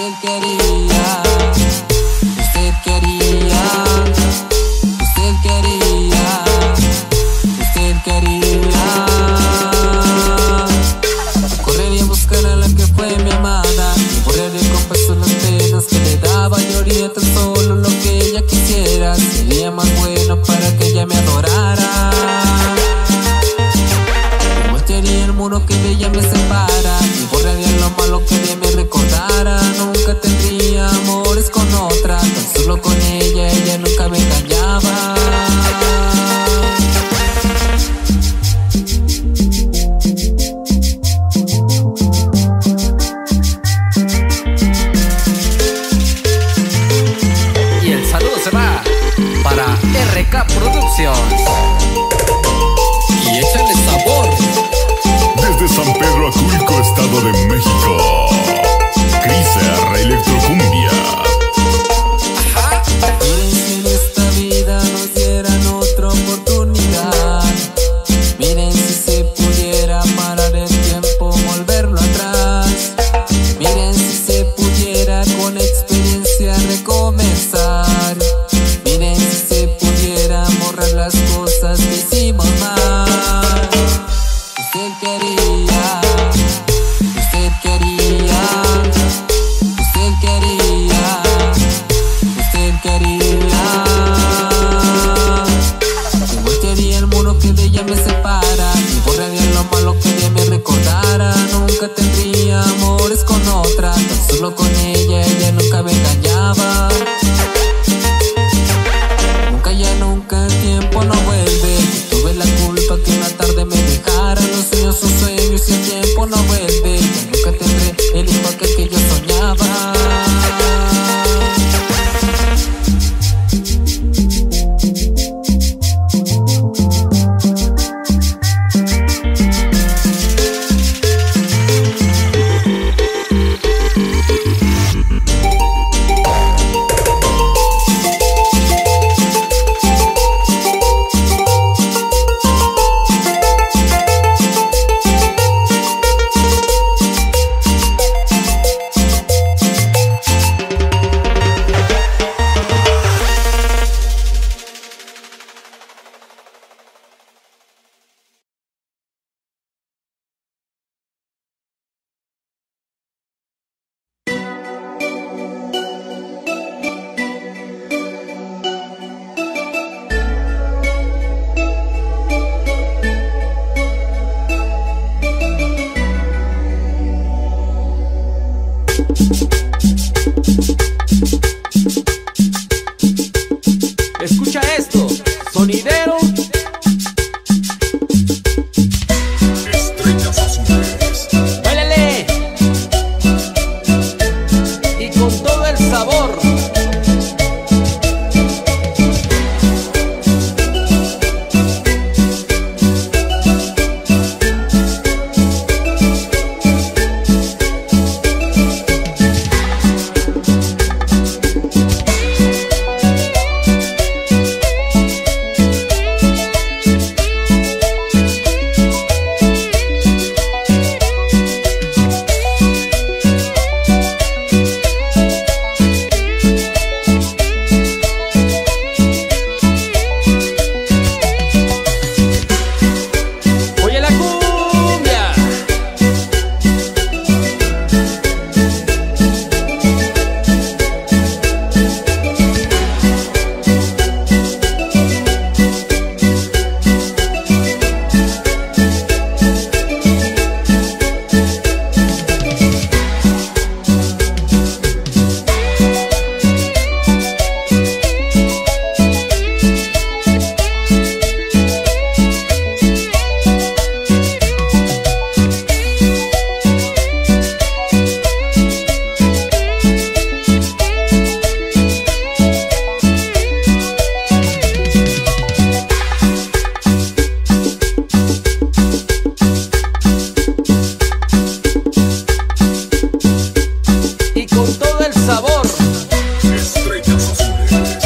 Usted quería, usted quería, usted quería, usted quería. Correría a buscar a la que fue mi amada y borraría con pasos las penas que le daba. Yo haría tan solo lo que ella quisiera. Sería más bueno para que ella me adorara. Voltearía el muro que de ella me separa y borraría lo malo que de me recordara. Nunca tendría amores con otra, tan solo con ella, ella nunca me engañaba. Y el saludo se va para RK Productions. Y échale sabor. Desde San Pedro Aculco, Estado de México, Cris Electrocumbia. Miren si en esta vida nos dieran otra oportunidad. Miren si se pudiera parar el tiempo, volverlo atrás. Miren si se pudiera con experiencia recomenzar. Miren si se pudiera borrar las cosas que hicimos mal. Usted quería, usted quería, usted quería, usted quería. Que voltearía el muro que de ella me separa y borraría lo malo que de me recordara. Nunca tendría amores con otra, tan solo con ella, ella nunca me engañaba. Nunca, ya nunca, el tiempo no vuelve. Tuve la culpa que una tarde me dejara. Los sueños son sueños y el tiempo no vuelve. Ya nunca tendré el hijo aquel que yo soñaba. Escucha esto, sonidero. Estrellas azules. ¡Báilale! Y con todo el sabor. Oye la cumbia. Y con todo el sabor. Estrellas azules.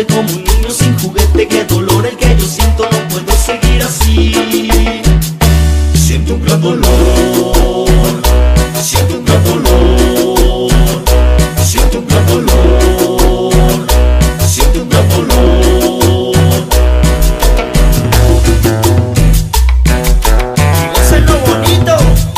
abandonaste como un niño sin juguete. Qué dolor el que yo siento, no puedo seguir así. Siento un gran dolor, siento un gran dolor, siento un gran dolor, siento un gran dolor. Y gocen lo bonito.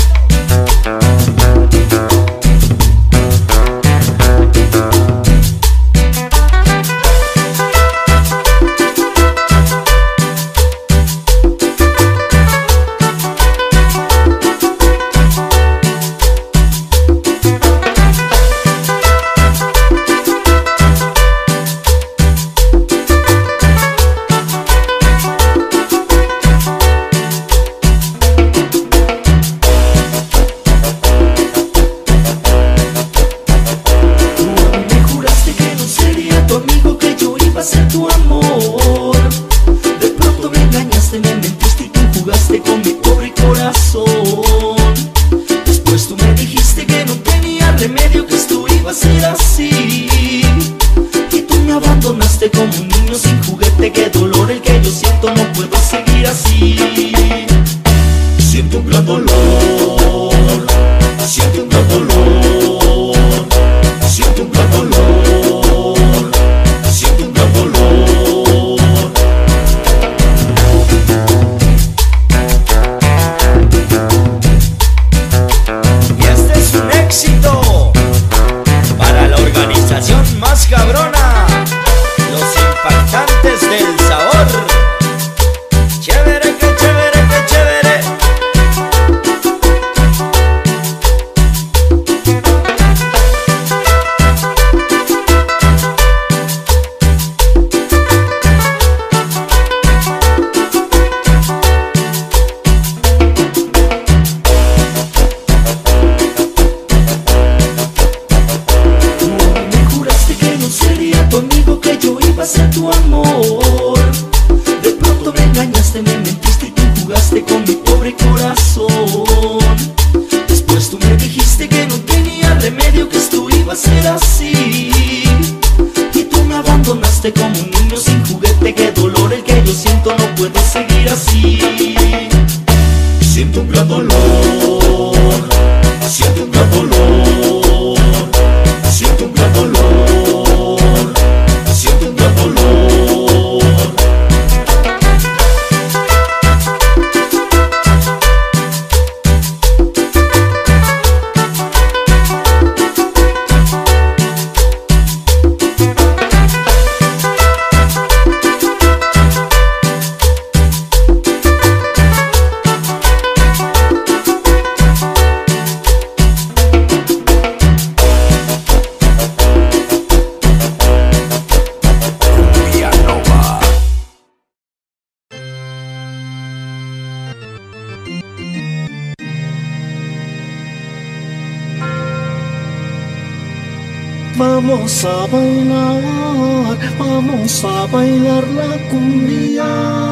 Vamos a bailar la cumbia.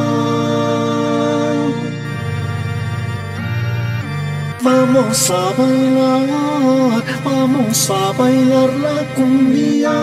Vamos a bailar la cumbia.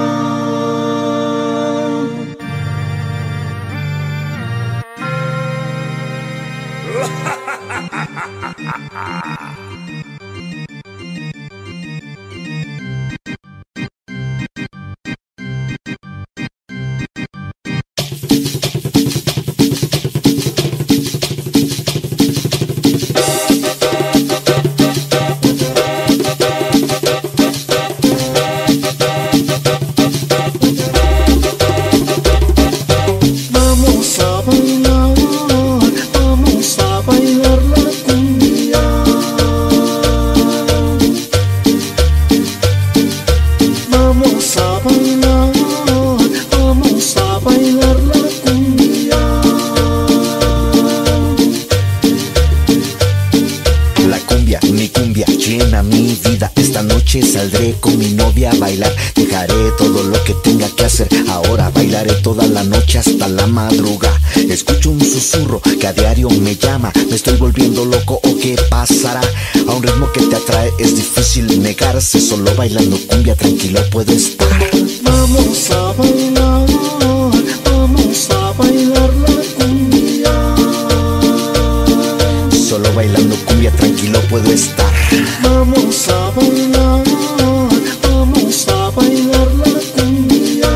Saldré con mi novia a bailar, dejaré todo lo que tenga que hacer. Ahora bailaré toda la noche hasta la madrugada. Escucho un susurro que a diario me llama. ¿Me estoy volviendo loco o qué pasará? A un ritmo que te atrae es difícil negarse. Solo bailando cumbia tranquilo puedo estar. Vamos a bailar, Solo bailando cumbia tranquilo puedo estar. Vamos a bailar la cumbia.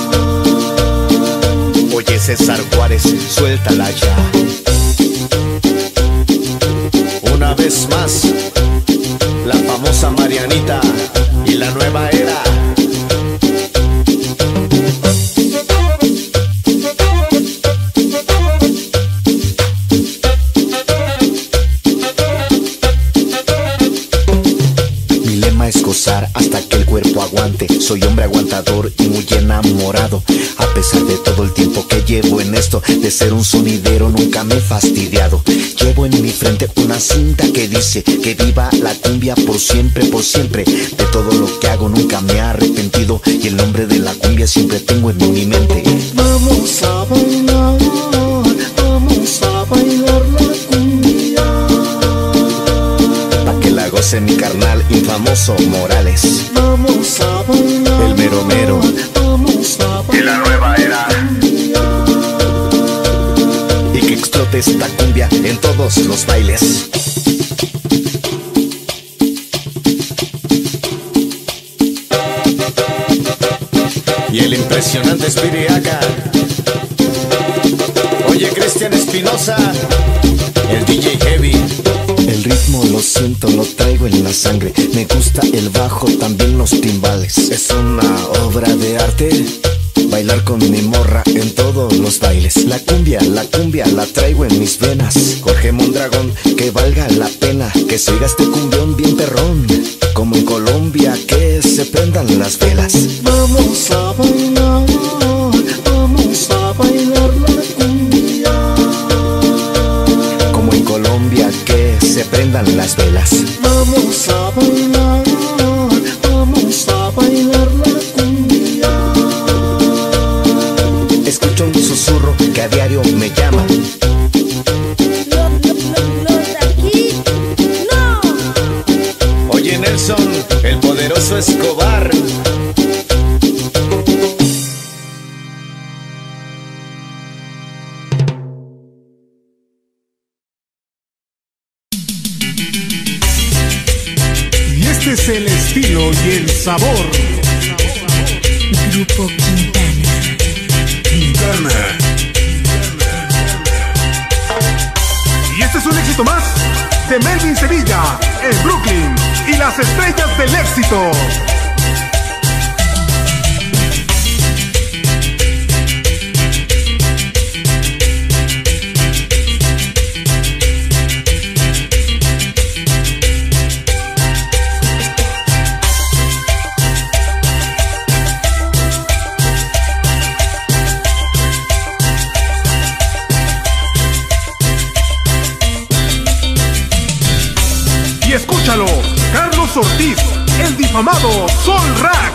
Oye César Juárez, suéltala ya. Una vez más, la famosa Marianita y la nueva era. Mi lema es gozar hasta que el cuerpo aguante. Soy hombre aguantador y muy enamorado. A pesar de todo el tiempo que llevo en esto, de ser un sonidero nunca me he fastidiado. Llevo en mi frente una cinta que dice que viva la cumbia por siempre, por siempre. De todo lo que hago nunca me he arrepentido y el nombre de la cumbia siempre tengo en mi mente. Vamos a bailar la cumbia. Pa' que la goce mi carnal infamoso Morales. Vamos a bailar El mero mero. Vamos a bailar. Y la nueva era. Y que explote esta cumbia en todos los bailes. Y el impresionante Spiriaca. Oye Cristian Espinosa, el DJ Heavy. El ritmo lo siento, lo traigo en la sangre. Me gusta el bajo, también los timbales. Es una obra de arte bailar con mi morra en todos los bailes. La cumbia la traigo en mis venas. Jorge Mondragón, que valga la pena que se oiga este cumbión bien perrón. Como en Colombia, que se prendan las velas. Vamos a bailar la cumbia. Como en Colombia, que se prendan las velas. Vamos a bailar la cumbia. Escucho un susurro que a diario me llama. Los de aquí, no. Oye Nelson, el poderoso Escobar. Y este es el estilo y el sabor. Grupo Quintana. Y este es un éxito más de Melvin Sevilla en Brooklyn y las estrellas del éxito. Escúchalo, Carlos Ortiz, el difamado Sol Rack.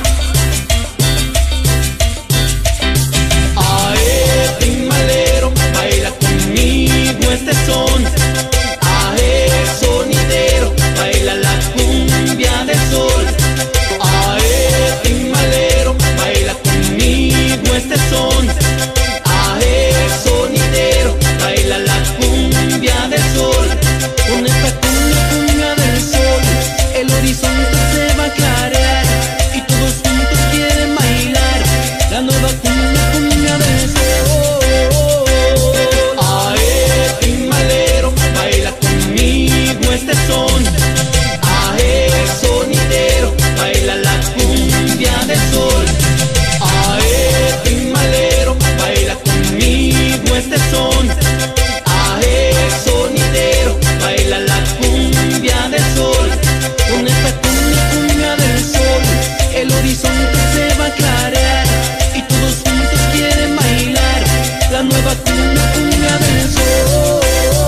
Ae, timalero, baila conmigo este son. Ae, sonidero, baila la cumbia del sol. Ae, timalero, baila conmigo este son. Ae, sonidero, baila la cumbia del sol. Con esta cumbia del sol, el horizonte se va a clarear y todos juntos quieren bailar la nueva cumbia del sol. Ae, timalero, baila conmigo este son. Ae, sonidero, baila la cumbia del sol. Ae, timalero, baila conmigo este son. Ae, sonidero, baila la cumbia del sol. Con esta cumbia del sol, el horizonte se va a clarear y todos juntos quieren bailar la nueva cumbia del sol.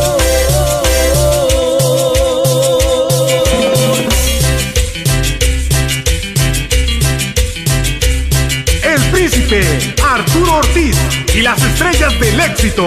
El príncipe Arturo Ortiz y las estrellas del éxito.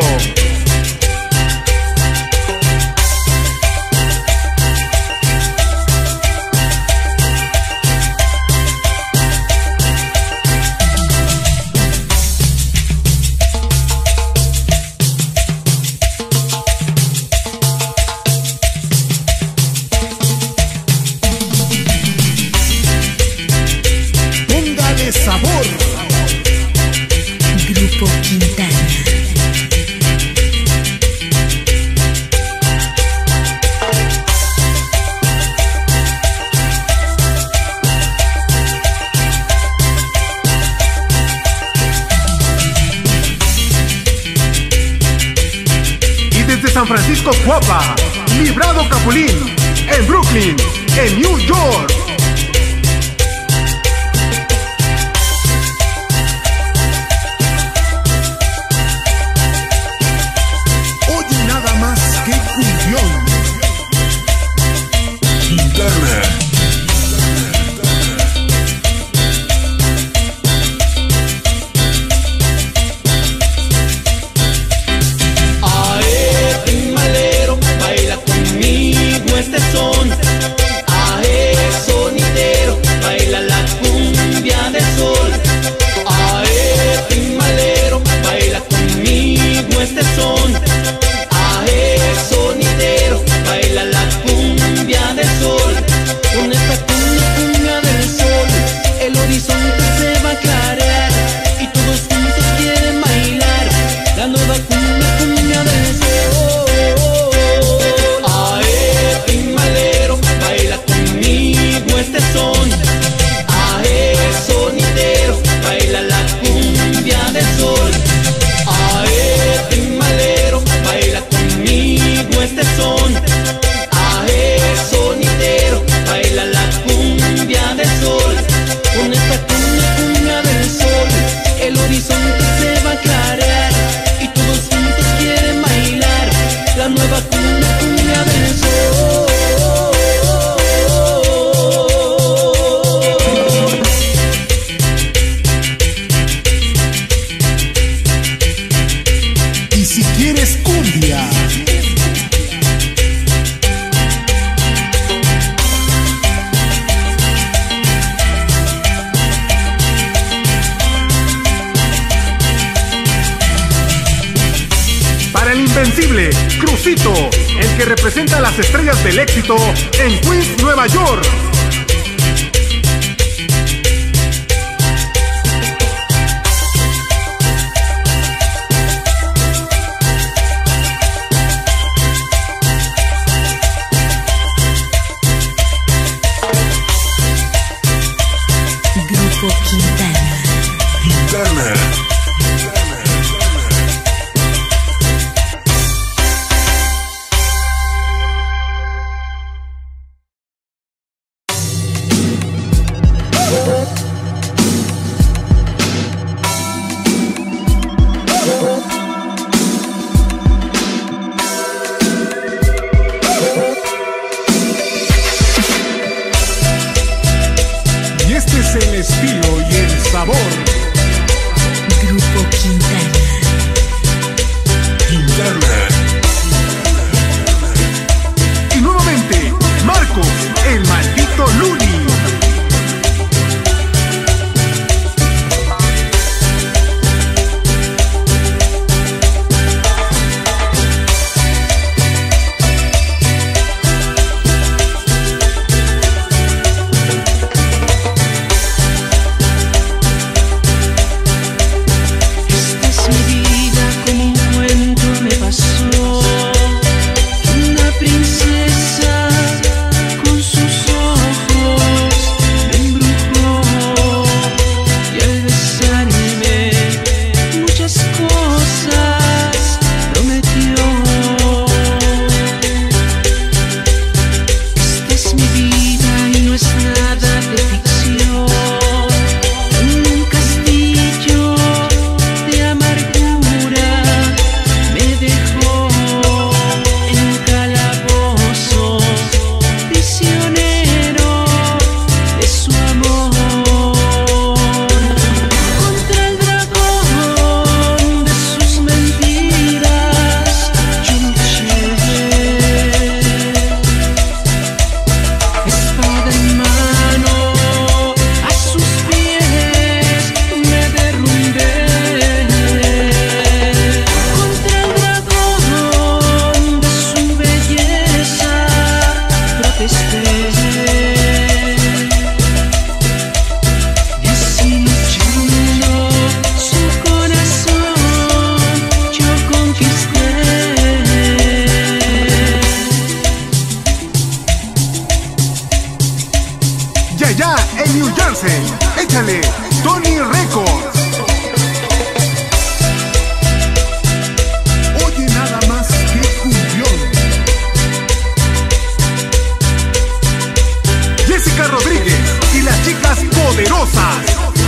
San Francisco Cuapa, Librado Capulín, en Brooklyn, en New York. Oye nada más que cumbión. Internet. Este son, ae, sonidero, baila la cumbia del sol. Ae, timalero, baila conmigo este son. Ae, sonidero, baila la cumbia del sol. Con esta cumbia del sol, el horizonte se va a aclarar y todos juntos quieren bailar la nueva cumbia del sol. Este son, ae, sonidero, baila la cumbia del sol. Ae, timalero, baila conmigo este son. Ae, sonidero, baila la cumbia del sol. Con esta cumbia del sol, el horizonte se va a aclarar y todos juntos quieren bailar la nueva cumbia del sol. Si quieres cumbia, para el invencible Crucito, el que representa a las estrellas del éxito en Queens, Nueva York. Internet. Y este es el estilo y el sabor. Grupo Quintana. Internet. Y nuevamente, Marcos, el maldito Luli. Échale, Tony Records. Oye nada más que cumbión. poderosas.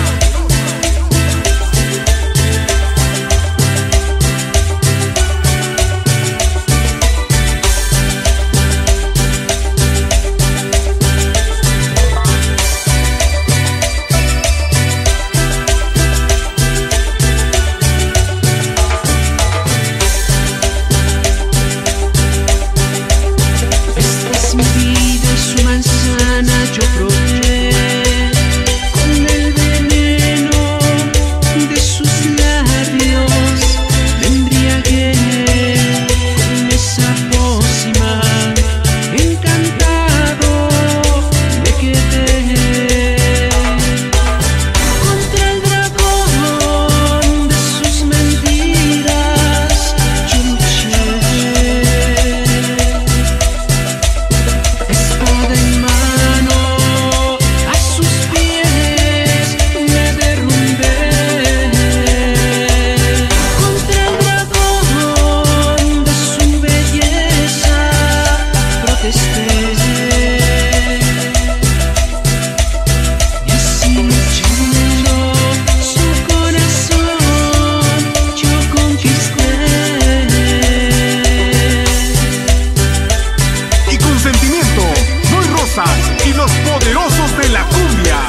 Y los poderosos de la cumbia.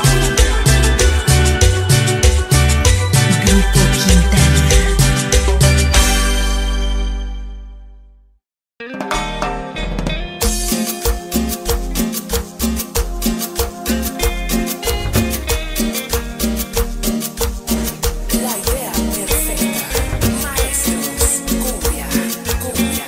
Grupo Quintana. La idea perfecta. Maestros, cumbia, cumbia.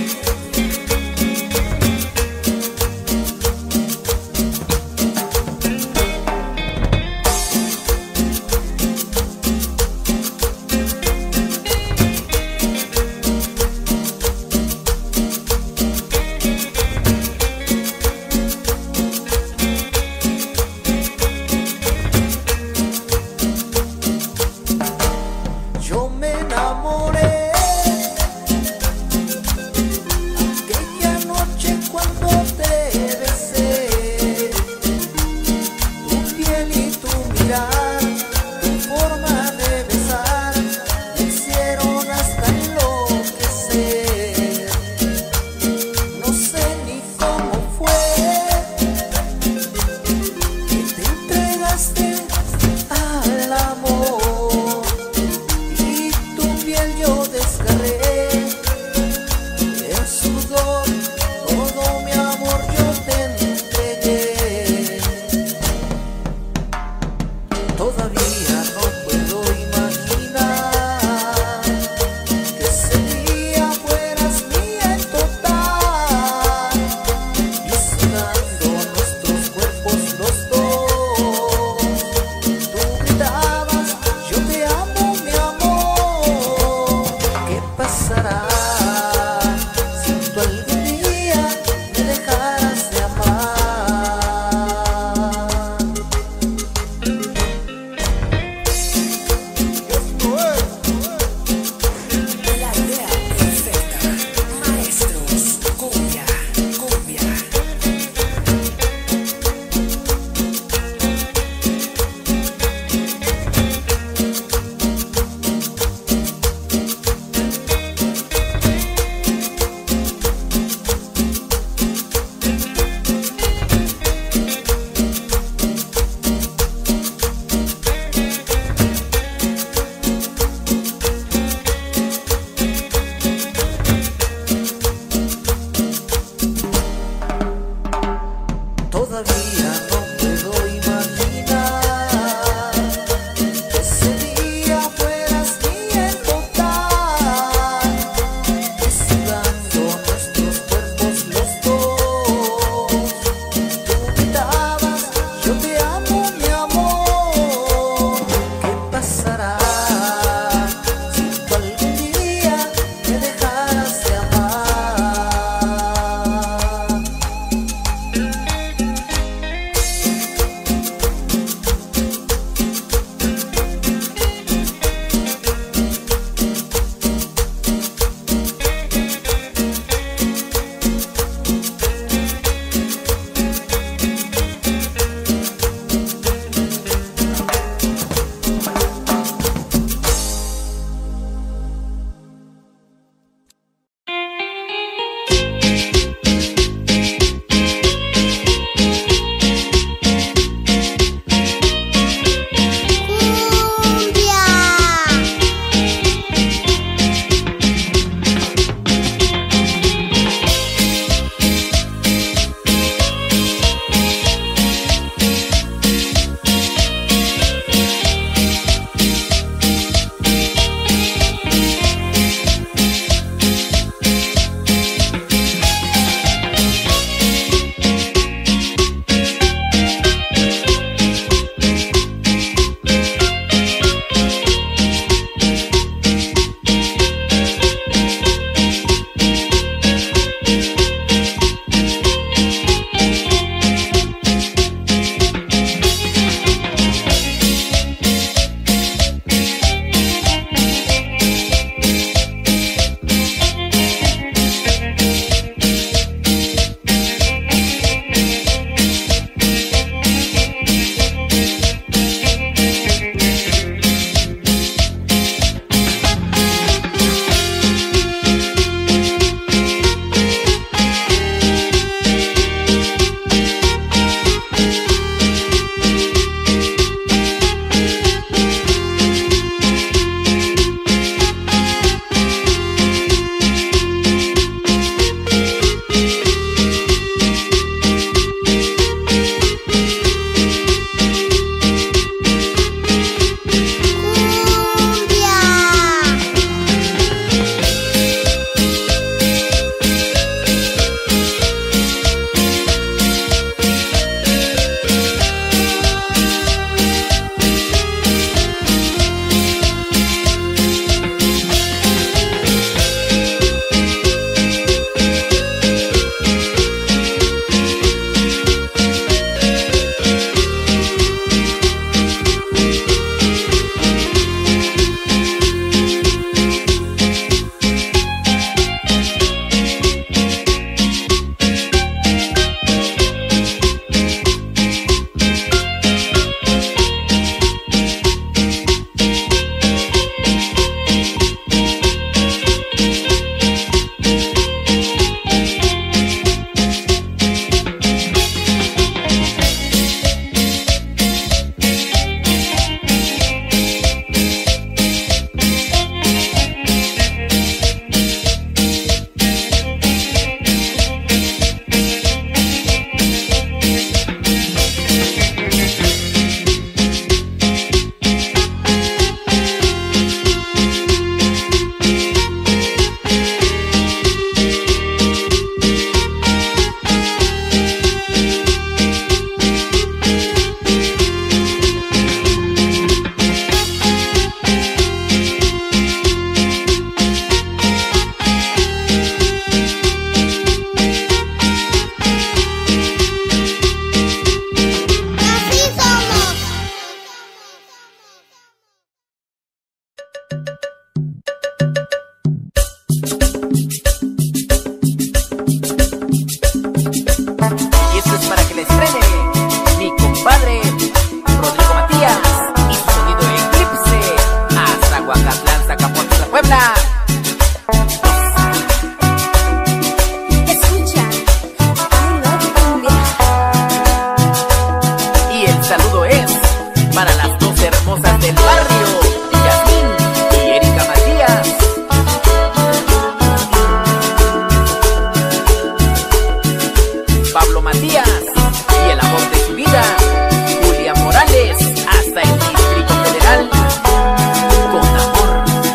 Yo me enamoré aquella noche cuando te besé. Tu piel y tu mirar, tu forma de besar me hicieron hasta enloquecer. No sé ni cómo fue que te entregaste al amor. Yo desgarré el sudor, todo mi amor yo te entregué. Todavía no puedo imaginar que ese día fueras mía en total, y sudando nuestros cuerpos los dos. Tú gritabas, yo te amo mi amor. ¿Qué pasará si tú algún día me dejaras de amar? La idea perfecta. Maestros, cumbia, cumbia. Todavía no puedo imaginar que ese día fueras mía en total, y sudando nuestros cuerpos los dos. Tú gritabas, yo te amo mi amor. ¿Qué pasará si tú algún día me dejaras de amar? para las dos hermosas del barrio, Yasmín y Erika Matías. Pablo Matías y el amor de su vida, Julia Morales, hasta el Distrito Federal. Con amor.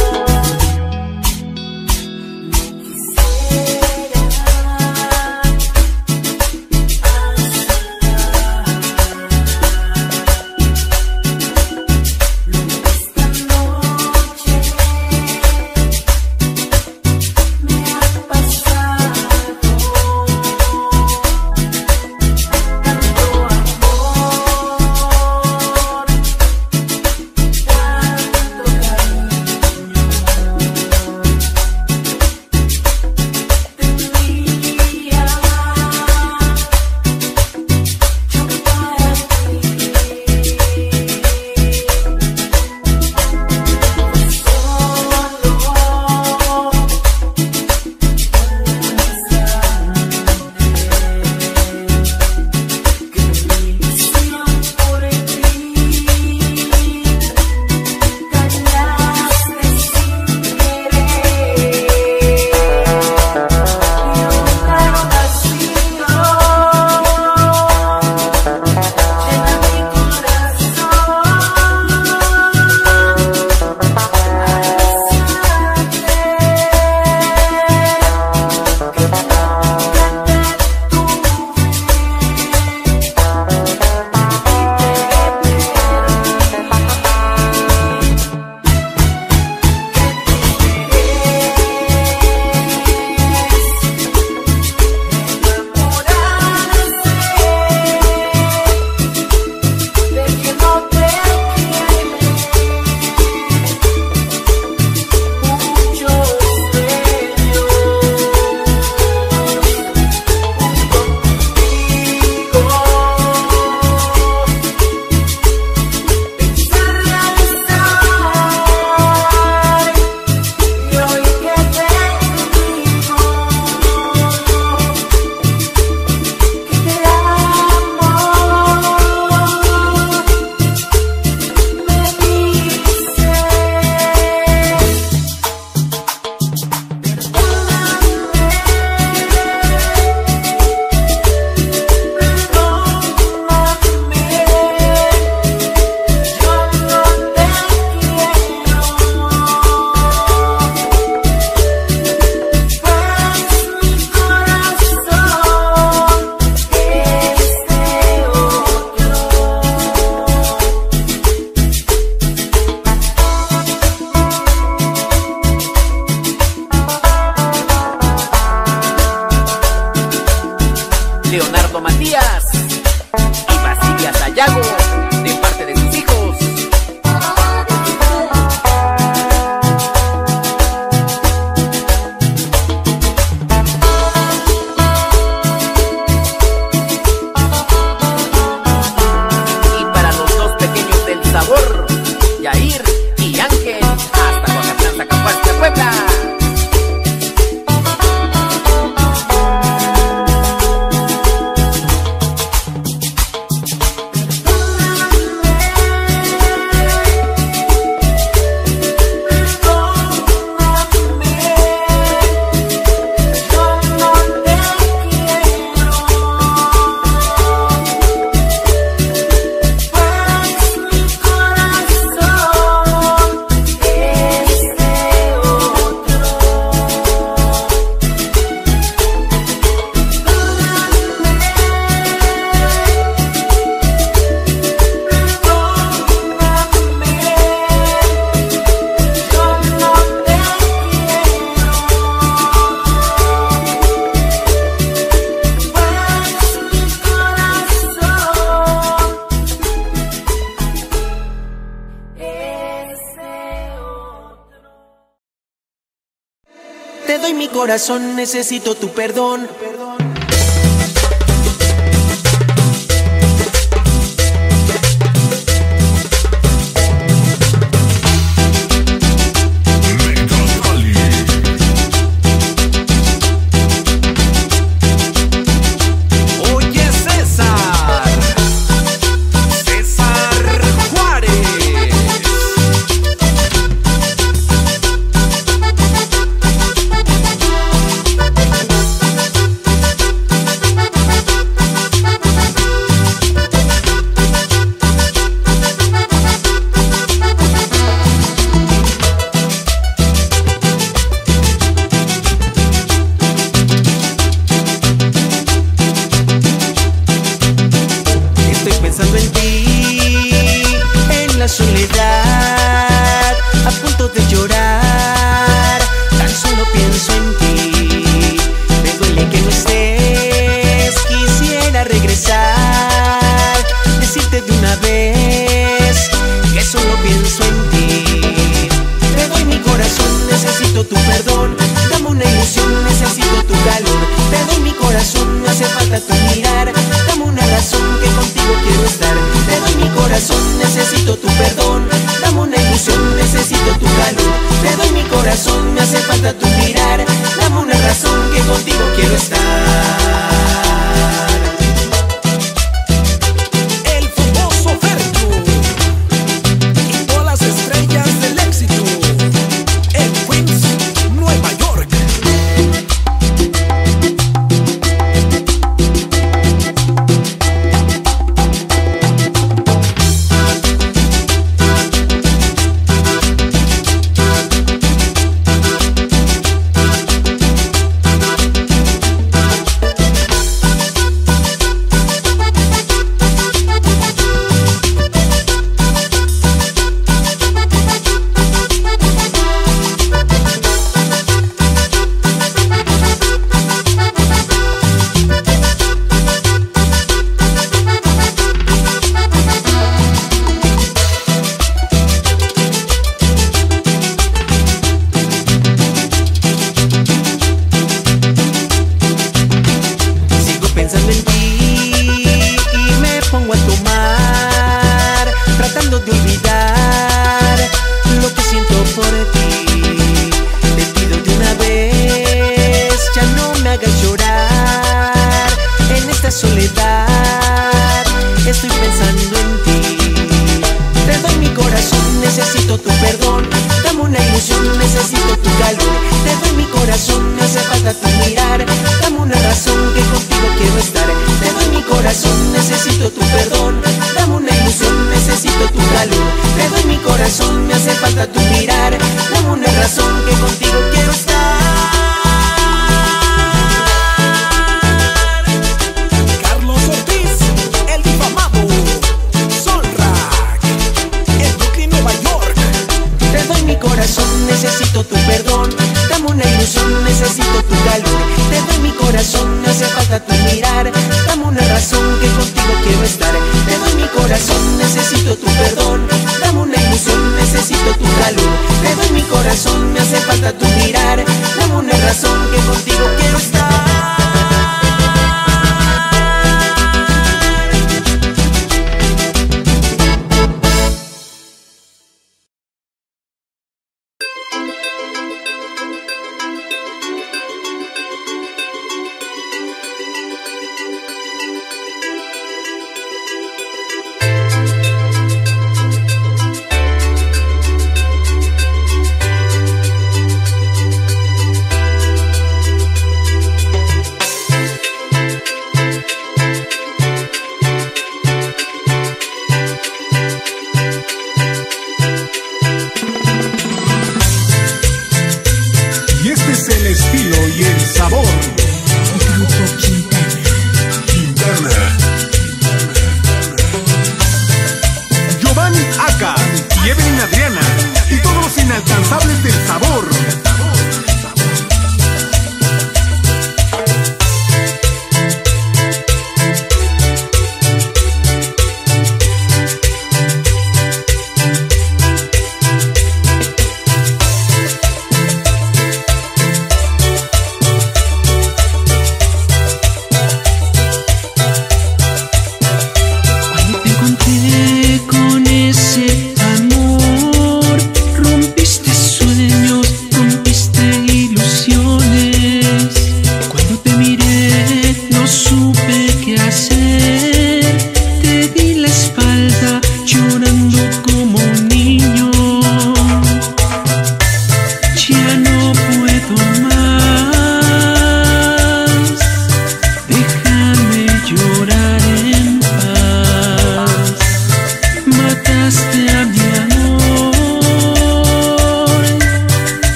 Leonardo Matías y Basilia Sayago, de parte de sus hijos. Y para los dos pequeños del sabor, Yair y Ángel, hasta Coacatlán, Zacapuaxtla, Puebla. Te doy mi corazón, necesito tu perdón. Oye César, César Juárez. pensando en ti, en la soledad, a punto de llorar, tan solo pienso en ti. Me duele que no estés, quisiera regresar, decirte de una vez que solo pienso en ti. Te doy mi corazón, necesito tu perdón, dame una ilusión, necesito tu calor. Te doy mi corazón, me hace falta tu mirar, dame una razón que contigo quiero estar. Te doy mi corazón, necesito tu perdón, dame una ilusión, necesito tu calor. Te doy mi corazón, me hace falta tu mirar, dame una razón que contigo quiero estar. El famoso Fercho y todas las estrellas del éxito en Queens, Nueva York. Pensando en ti y me pongo a tomar, tratando de olvidar lo que siento por ti. Te pido de una vez, ya no me hagas llorar. En esta soledad estoy pensando en ti. Te doy mi corazón, necesito tu perdón, dame una ilusión, necesito tu calor. Te doy mi corazón, me hace falta tu mirar, dame una razón que contigo quiero estar. Te doy mi corazón, necesito tu perdón, dame una ilusión, necesito tu calor. Te doy mi corazón, me hace falta tu mirar, dame una razón que contigo quiero estar. Carlos Ortiz, el difamado Solrak, en Brooklyn, Nueva York. Te doy mi corazón, necesito tu perdón, dame una ilusión, necesito tu calor. Te doy mi corazón, me hace falta tu mirar, dame una razón que contigo quiero estar. Te doy mi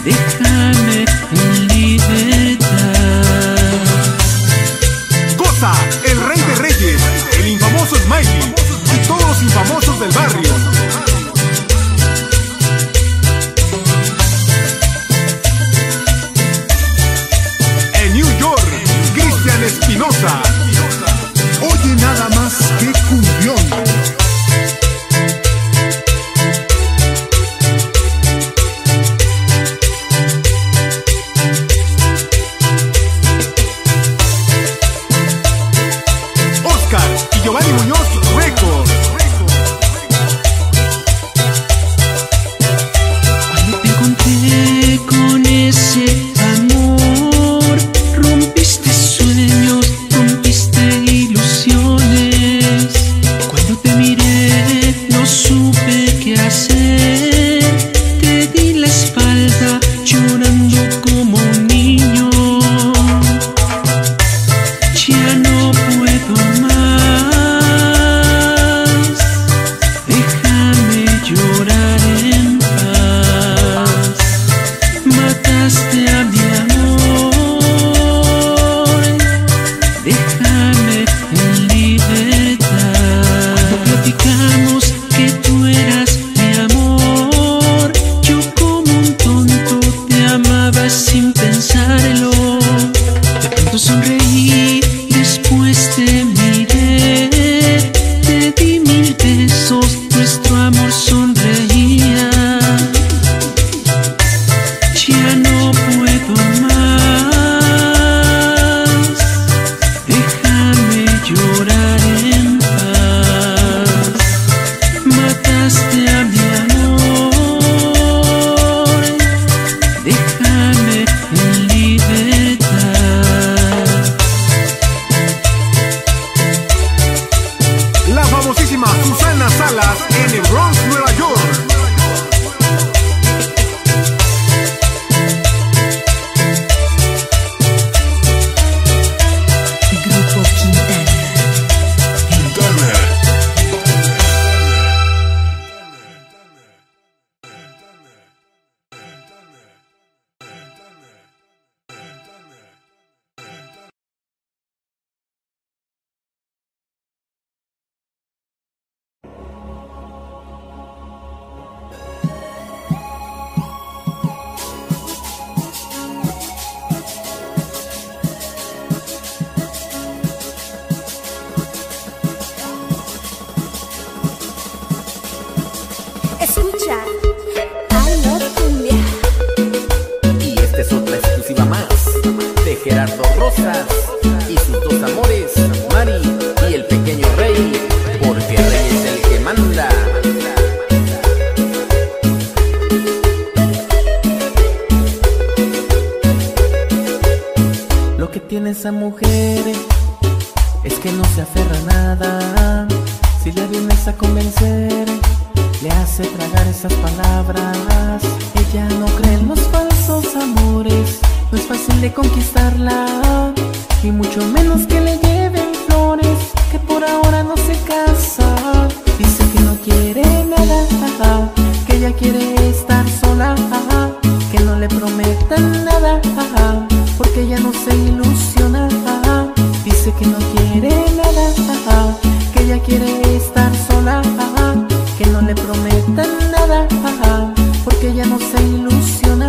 déjame en libertad. Goza, el rey de reyes, el infamoso Smiley y todos los infamosos del barrio. En New York, Cristian Espinosa. Oye nada más que cumbión. Y Giovanni Muñoz Records. Cuando te encontré con ese amor, rompiste sueños, rompiste ilusiones. Cuando te miré no supe qué hacer, te di la espalda llorando como un niño. Ya no puedo más, déjame llorar en paz. Mataste a mi amor, déjame en libertad. Cuando platicamos que tú eras mi amor, yo como un tonto te amaba sin pensarlo. De pronto sonreí, después te miré, te di 1000 besos, nuestro amor sonreía. Ya no puedo más, déjame llorar en paz. Mataste a mi amor, déjame en libertad. La famosísima Susana Salas en el Bronx, Nueva York. Grupo Quintana. Escucha, Aló Cumbia. Y esta es otra exclusiva más de Gerardo Rosas y sus dos amores, Mari y el pequeño Rey, porque Rey es el que manda. Lo que tiene esa mujer es que no se aferra a nada. Si le vienes a convencer, le hace tragar esas palabras. Ella no cree en los falsos amores, no es fácil de conquistarla, y mucho menos que le lleven flores, que por ahora no se casa. Dice que no quiere nada, que ella quiere estar sola, que no le prometan nada, porque ella no se ilusiona. Dice que no quiere nada, que ella quiere estar sola, que no le prometan nada, porque ella no se ilusiona.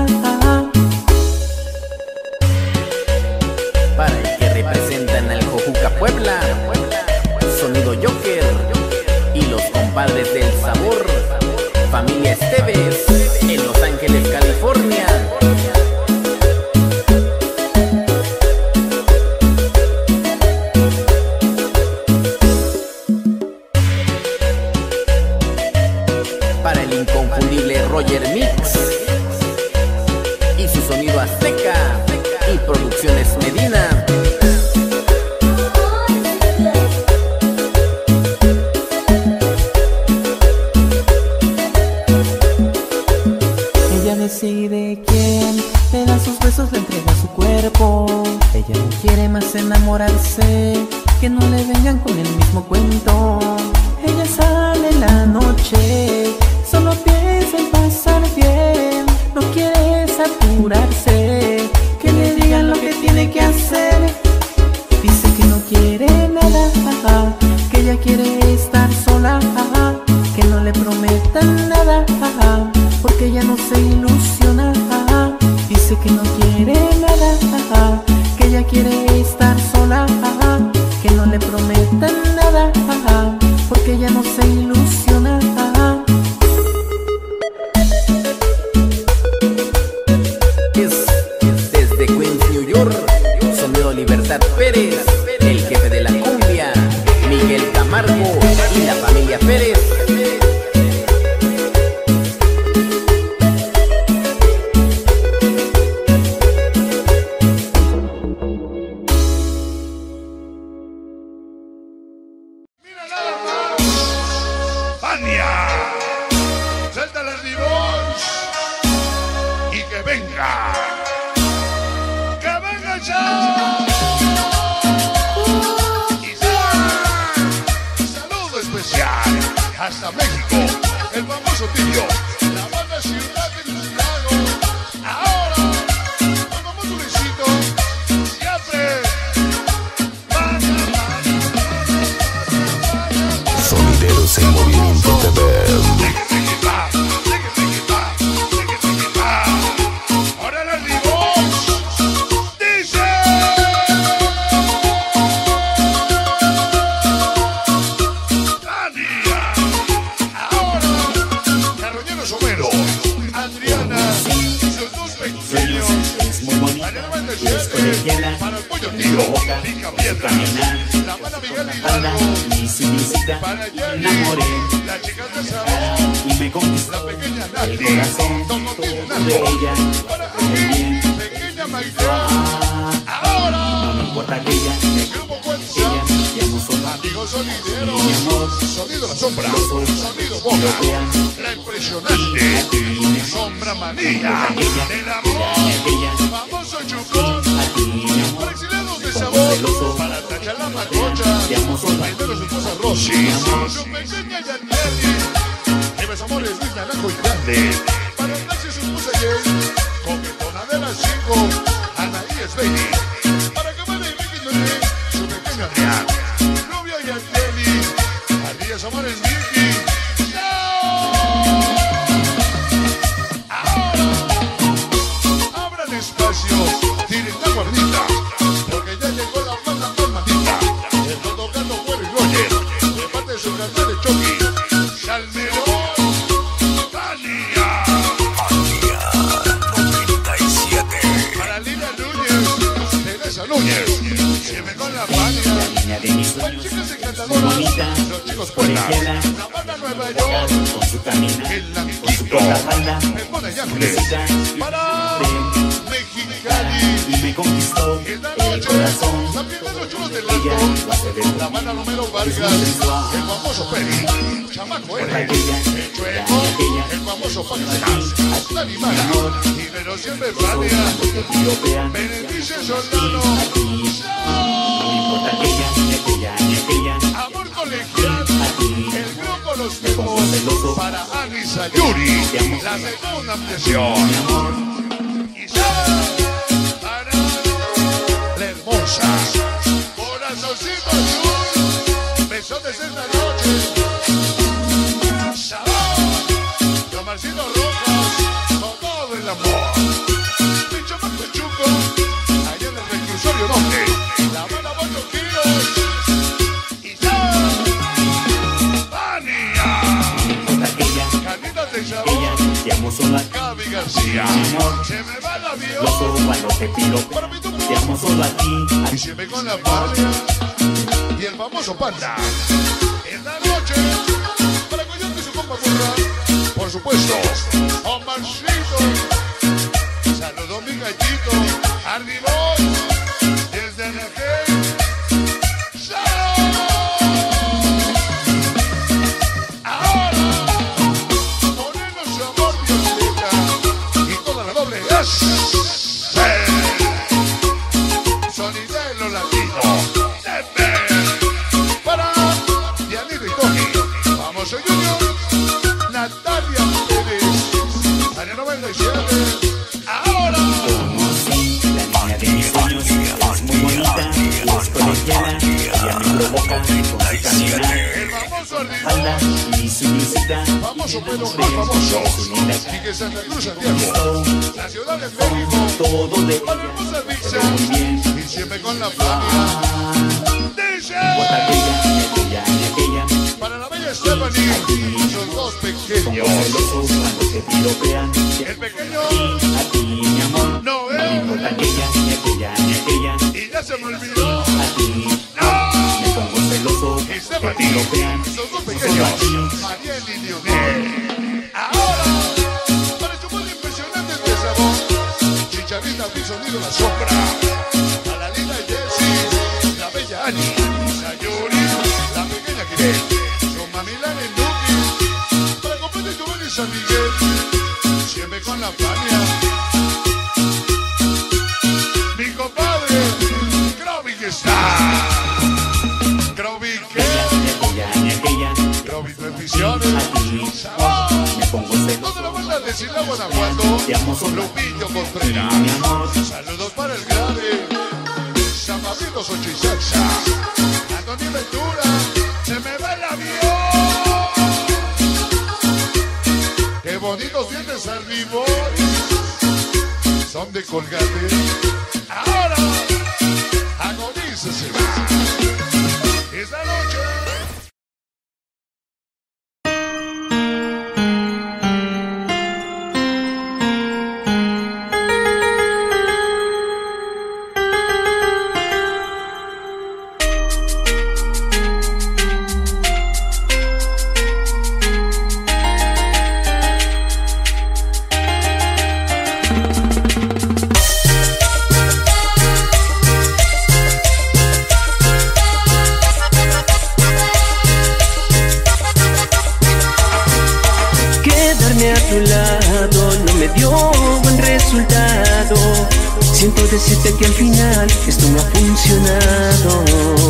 Para el que representan al Jojuca Puebla, Sonido Joker y los compadres del sabor, familia Esteves, en Los Ángeles, California. Para el inconfundible Roger Mix y su sonido azteca y Producciones Medina. Ella decide quién le da sus besos, le entrega su cuerpo. Ella no quiere más enamorarse, que no le vengan con el mismo cuento. Ella sale en la noche, solo piensa en pasar bien, no quiere saber apurarse, que le digan lo que tiene que hacer. Dice que no quiere nada, que ella quiere estar sola, que no le prometan nada, porque ella no se ilusiona. Dice que no quiere nada, que ella quiere estar sola, que no le prometan nada, porque ella no se ilusiona. Desde Queens, New York, sonido Libertad Pérez, el jefe de la cumbia, Miguel Camargo y la familia Pérez. Suéltale el divorcio y que venga ya. Y saludo especial hasta México, el famoso tío, la banda Ciudad de los Lagos. Ahora, el famoso Luisito, siempre. Sonideros en Movimiento TV. Para el pollo tío, pica piedra, la mano Miguel Hidalgo, para Jenny, la chica de sabor, y me conquistó la pequeña Nati, el corazón, Toco todo de Tienalgo, ella, para Joaquín, pequeña Maite, ahora, no me importa que ella, el grupo Fuerza, amigos sonideros, sonido La Sombra, sonido Boca, la impresionante, Sombra Manía, el amor, famoso Chucón, para exiliados de sabor, para tachar la macocha, primero su esposa Rosy, su pequeña Yaneli, Nieves Amores, Luis Naranjo y Grande, para Nancy su esposa Jay, coquetona de las 5, Anaí Esbeni, para Cabana y Ricky Noné, su pequeño Adrián, Rubio y Angeli, Ardillas Amores Vicky. Espacio, tiren la guardita, porque ya llegó la banda palmadita, el todo gato Güero y Roger, de parte de su carnal de Chucky, Salmerón, Tania, 97, para Lina Núñez, Teresa Núñez, siempre con la Fania, para chicas encantadoras, los chicos poetas, la banda Nueva York, el Lamiquito, el Monayample, para y me conquistó el el corazón, también de los chulos del Alto, la banda Romero Vargas, el famoso Peri, Chamaco R, el Chueco, el famoso Paxas, la Animana, Ibero siempre Fania, Benedice Solano, Amor Colegial, el grupo Los Temos, para Ani Sayuri, la segunda ampliación. Corazoncito azul, besotes esta noche, Sabor, Tomarcito Rojas, con todo el amor, mi chamaco Chuco, allá en el reclusorio norte, la buena 8 kilos, y Vania, Carnitas de Sabor, Gaby García, se me va el avión, para mi tubo, te amo solo a ti, y se me con la Fania, y el famoso Panda, en la noche, para Coyote y su compa Burra, por supuesto, Omarcito, saludo mi gallito, Arriboy, desde Anaheim, ahora, Moreno su amor violeta, y toda la doble Sonidelo Latino, para Dianito y Tony, famoso Junior, Natalia Pérez, Área 97, ahora. famoso, pero más famoso. Miguel Santa Cruz, Santiago. La ciudad de México. Para hermosa dicha. Y siempre con la familia. Dice. Para la bella Stephanie. Son dos pequeños. El pequeño. Noel. Y ya se me olvidó. Y Stephanie, esos dos pequeños, Mariel y Lionel. Ahora, para el chupón impresionante de sabor, Chicharita, mi sonido, la sombra. A la linda Jessie, la bella Annie, Sayuri, la pequeña Kirel, su mamilán en Nuki. Para completar el chupón y San Miguel, siempre con la familia. Mi compadre, Krovic está. Toda la banda de Silao, Guanajuato, Lupillo Contreras. Saludos para el grave San Pablito Xochizaxa. Antonio Ventura, se me va el avión. Qué bonitos dientes arriba. Son de Colgate. Ahora, agonícese. Esta noche. Siento decirte que al final esto no ha funcionado.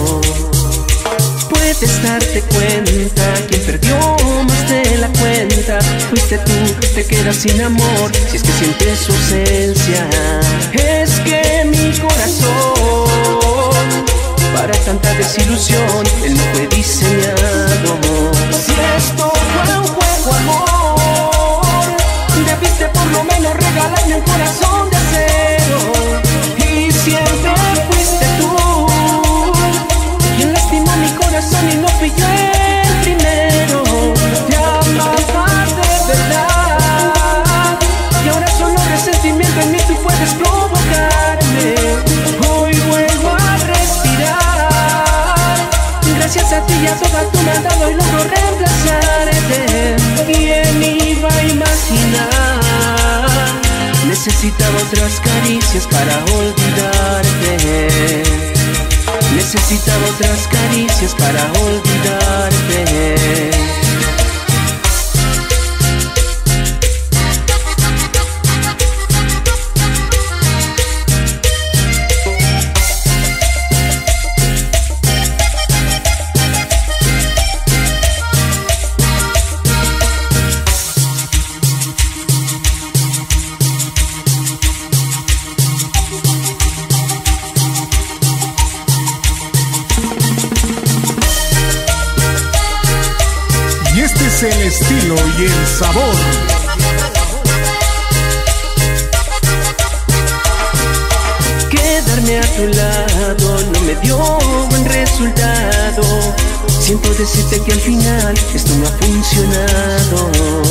Puedes darte cuenta, quien perdió más de la cuenta fuiste tú, te quedas sin amor si es que sientes su ausencia. Es que mi corazón para tanta desilusión él no fue diseñado. Si esto fue un juego, amor, debiste por lo menos regalarme un corazón de acero. Y siempre fuiste tú quien lastimó mi corazón y no fui yo el primero. Te amaba de verdad y ahora solo resentimiento en mí tú puedes provocarme. Hoy vuelvo a respirar gracias a ti y a toda tu maldad hoy logro reemplazarte. ¿Quién iba a imaginar? Necesitaba otras caricias para olvidarte. Necesitaba otras caricias para olvidarte. El estilo y el sabor. Quedarme a tu lado no me dio buen resultado. Siento decirte que al final esto no ha funcionado.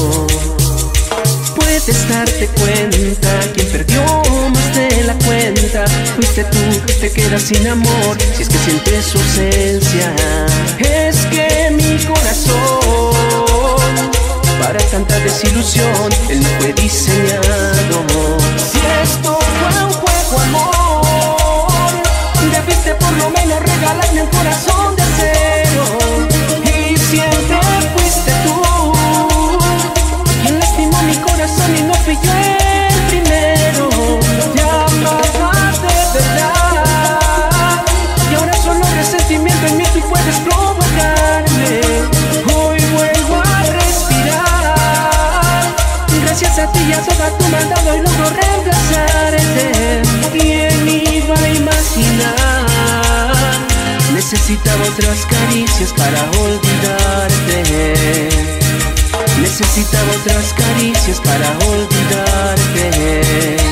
Puedes darte cuenta, quien perdió más de la cuenta fuiste tú, te quedas sin amor si es que sientes su ausencia. Es que mi corazón para tanta desilusión él no fue diseñado. Si esto fue un juego, amor, debiste por lo menos regalarme un corazón de acero. Y siempre fuiste tú quien lastimó mi corazón y no fui yo el primero. Te amaba de verdad y ahora solo resentimiento en mí tú puedes provocarme. Hoy vuelvo a respirar gracias a ti y a toda tu maldad hoy logro reemplazarte. ¿Quién iba a imaginar? Necesitaba otras caricias para olvidarte. necesitaba otras caricias para olvidarte.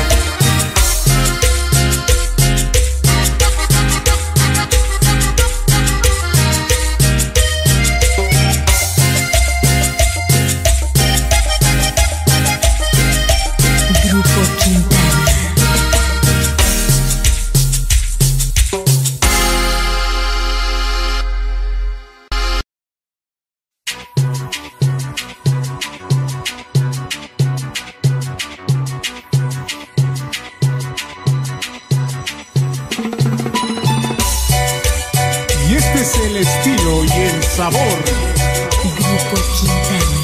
Sabor. Grupo Quintana.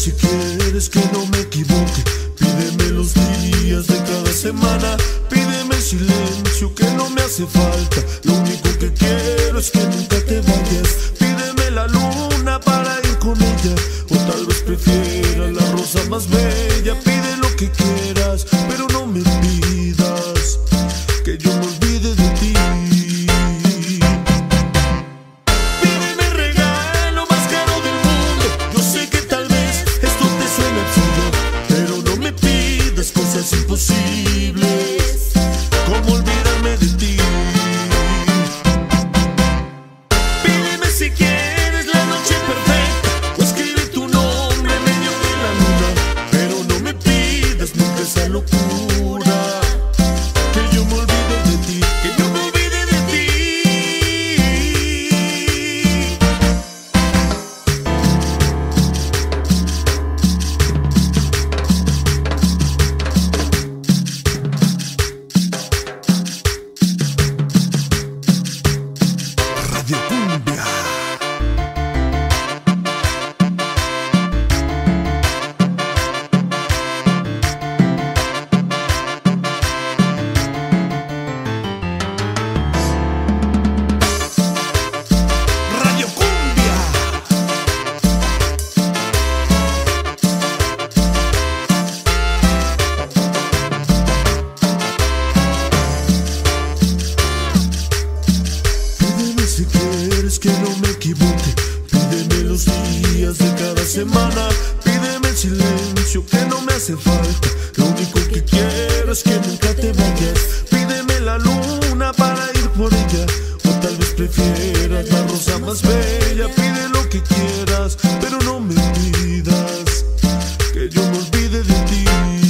si quieres que no me equivoque. Pídeme los días de cada semana. Pídeme el silencio que no me hace falta. Lo único que quiero es que nunca te vayas. Pídeme la luna para ir con ella. O tal vez prefieras la rosa más bella. Pide lo que quieras, pero no me pidas que yo me olvide de ti. Pídeme el regalo más caro del mundo. Yo sé que tal vez esto te suena absurdo, pero no me pidas cosas imposibles, como olvidarme de ti. Pídeme si quieres la noche perfecta, o escribe tu nombre en medio de la luna, pero no me pidas nunca esa locura, que yo me olvide de ti, que yo me olvide de ti. Radio Cumbia. Radio Cumbia. Pídeme si quieres que no me equivoque. Pídeme los días de cada semana. Pídeme el silencio que no me hace falta. Lo único que quiero es que nunca te vayas. Pídeme la luna para ir por ella. O tal vez prefieras la rosa más bella. Pide lo que quieras, pero no me pidas que yo me olvide de ti.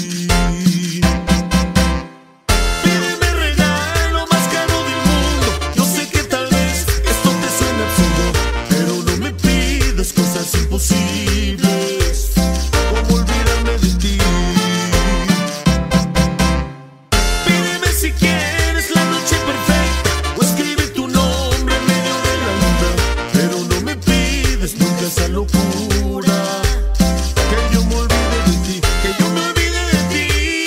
Pídeme el regalo más caro del mundo. Yo sé que tal vez esto te suena absurdo, pero no me pidas cosas imposibles, como olvidarme de ti. Pídeme si quieres la noche perfecta, o escribe tu nombre en medio de la luna, pero no me pides nunca esa locura, que yo me olvide de ti, que yo me olvide de ti.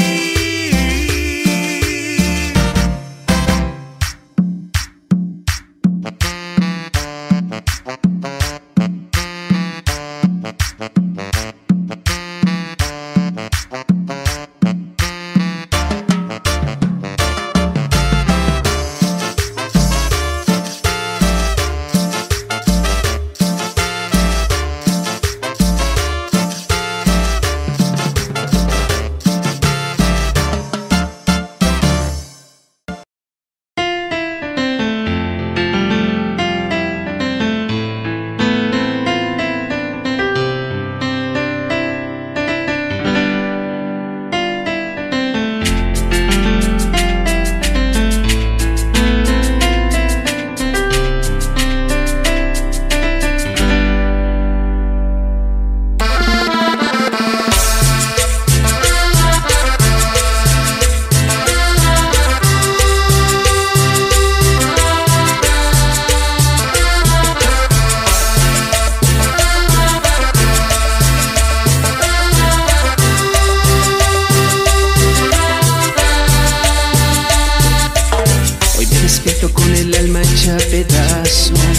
Hoy me despierto con el alma hecha pedazos.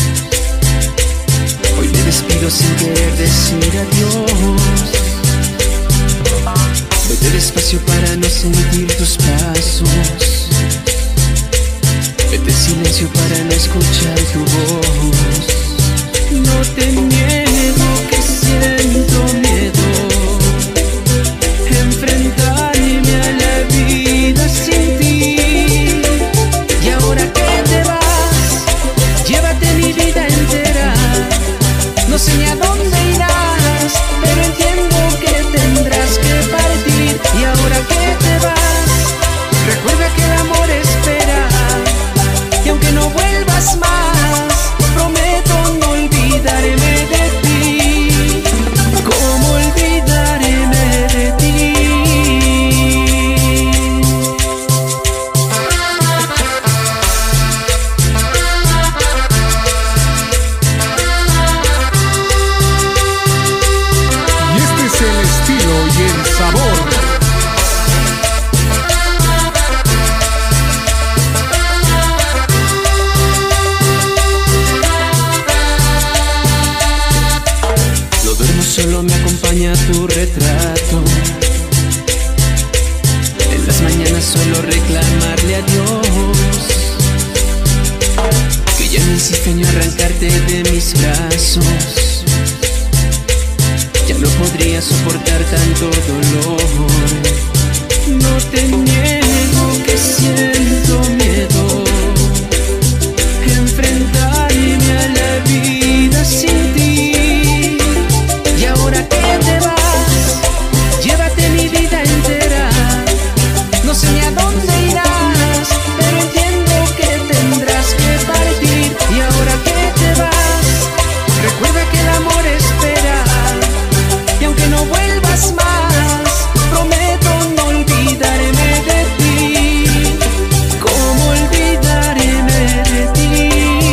Hoy me despido sin querer decir adiós. Vete despacio para no sentir tus pasos. Vete en silencio para no escuchar tu voz. No te niego que siento miedo, enfrentarme a la vida sin ti. Y ahora que te vas, llévate mi vida entera. No sé ni a dónde irás, pero entiendo que tendrás que partir. Y ahora que te vas, recuerda que el amor espera. Y aunque no vuelvas más, prometo no olvidarme solo me acompaña tu retrato. En las mañanas suelo reclamarle a Dios que ya me hiciste daño arrancarte de mis brazos. Ya no podría soportar tanto dolor. No te niego que siento miedo enfrentarme a la vida sin ti. Y ahora que te vas, llévate mi vida entera. No sé ni a dónde irás, pero entiendo que tendrás que partir. Y ahora que te vas, recuerda que el amor espera. Y aunque no vuelvas más, prometo no olvidarme de ti. ¿Cómo olvidarme de ti?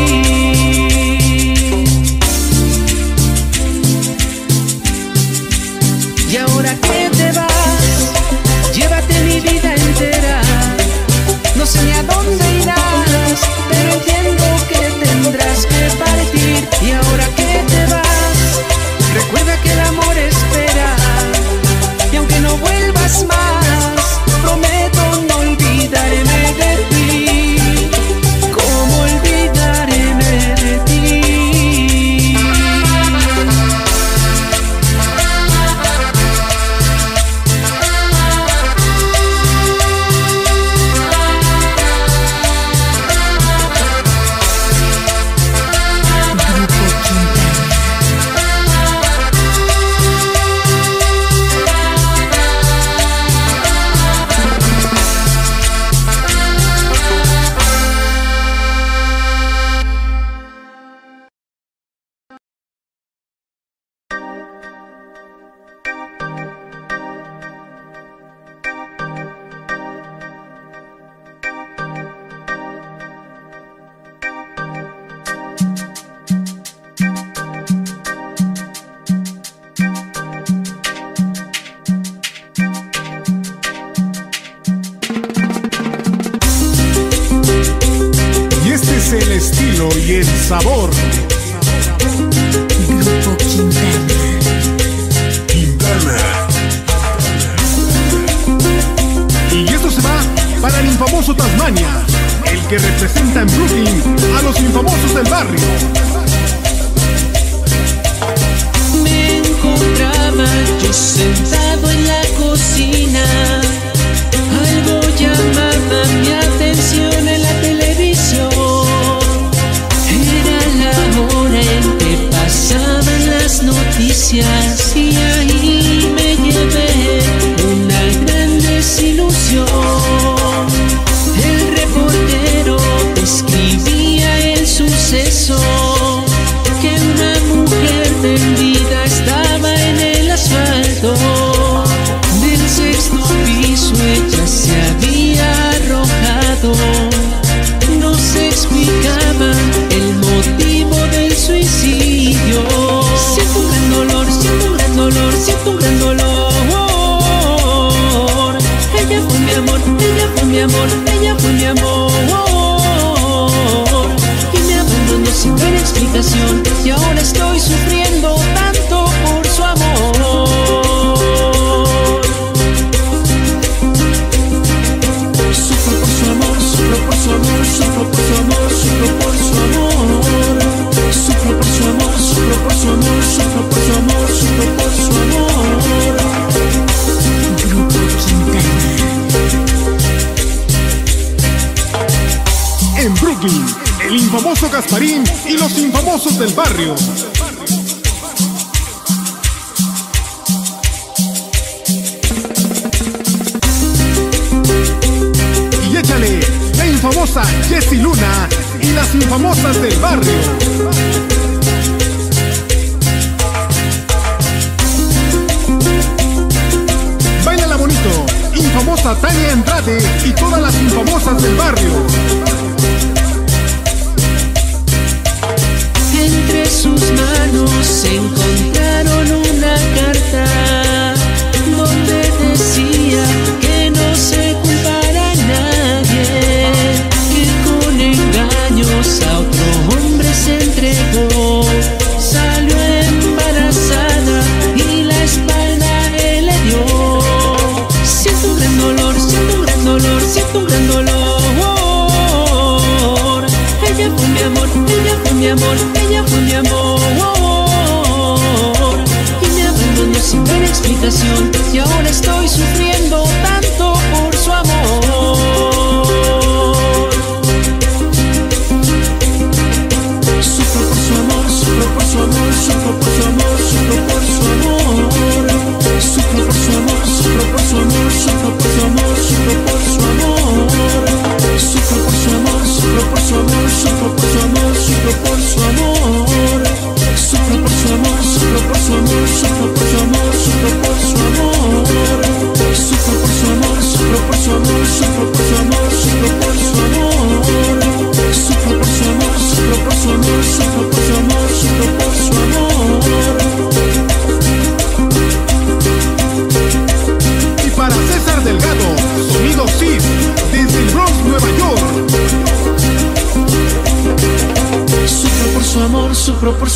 Y ahora que te vas, llévate mi vida entera. No sé ni a dónde irás, pero entiendo que tendrás que partir. Y ahora que te vas, recuerda que el amor espera. Y aunque no vuelvas más, prometo no olvidarme de ti. ¿Cómo olvidarme de ti? Y este es el estilo y el sabor. Grupo Quintana. Quintana. Y esto se va para el infamoso Tasmania, el que representa en Brooklyn a los infamosos del barrio. Me encontraba yo sentado en la cocina. Algo llamaba mi atención en la televisión. Era la hora en que pasaban las noticias y ahí me llevé una gran desilusión. El reportero describía el suceso, que una mujer tendida estaba en el asfalto. Del sexto piso ella se había arrojado. No se explicaba el motivo del suicidio. Siento un gran dolor, siento un gran dolor, siento un gran dolor. Ella fue mi amor, ella fue mi amor, ella fue mi amor. Y me abandonó sin ver explicación. Y ahora estoy sufriendo tanto por su amor. Sufro por su amor, sufro por su amor, sufro por su amor, sufro por su amor. Sufro por su amor, sufro por su amor, sufro por su amor, sufro por su amor. Grupo Quintana. En Brooklyn, el infamoso Gasparín y los infamosos del barrio. Y échale la infamosa Jessie Luna y las infamosas del barrio. Báilala bonito, infamosa Tania Andrade y todas las infamosas del barrio. Entre sus manos se encontraron una carta donde decía que no se culpara a nadie, que con engaños a otro hombre se entregó, salió embarazada y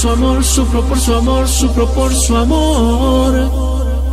su amor, sufro por su amor, sufro por su amor.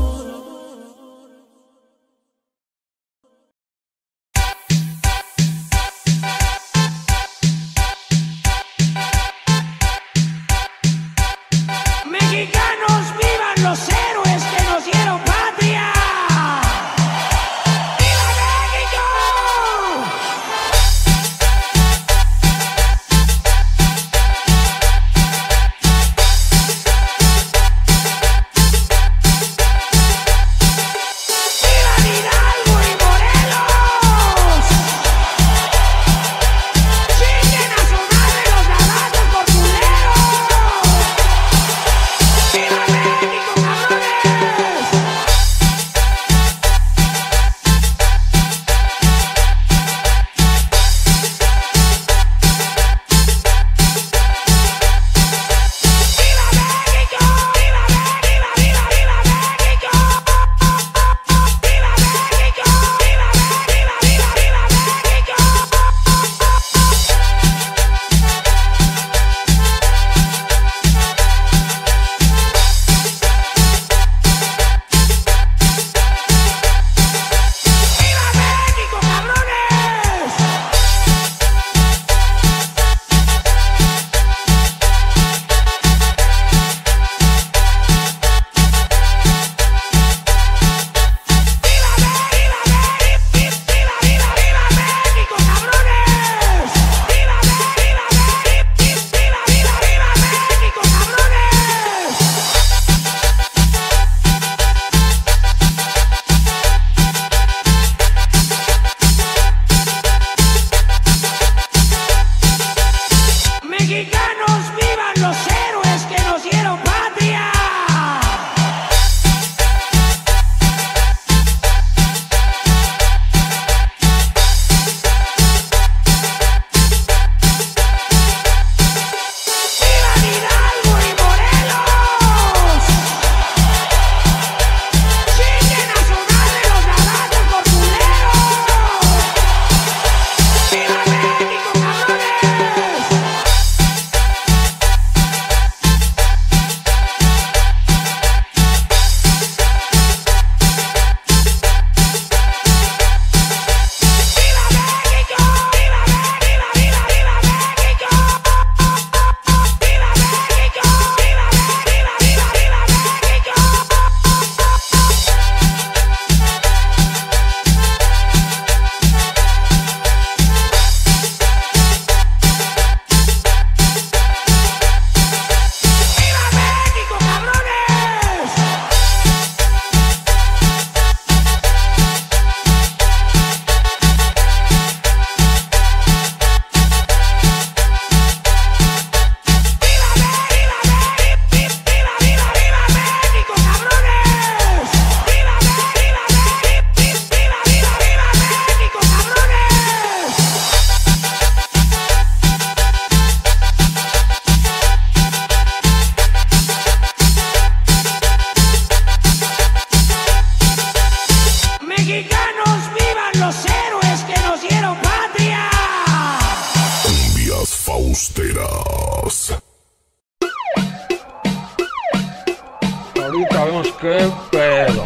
Ahorita vemos qué pedo.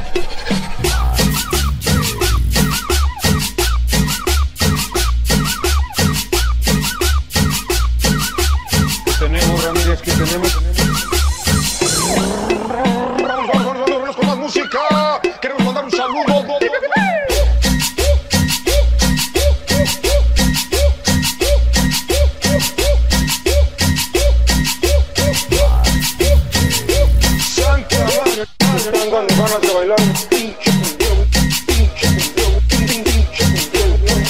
¿Qué tenemos, Ramírez? ¿Qué tenemos? Vámonos con más música. Queremos mandar un saludo. Ganas de bailar un pinche cumbión, pinche cumbión, pinche cumbión,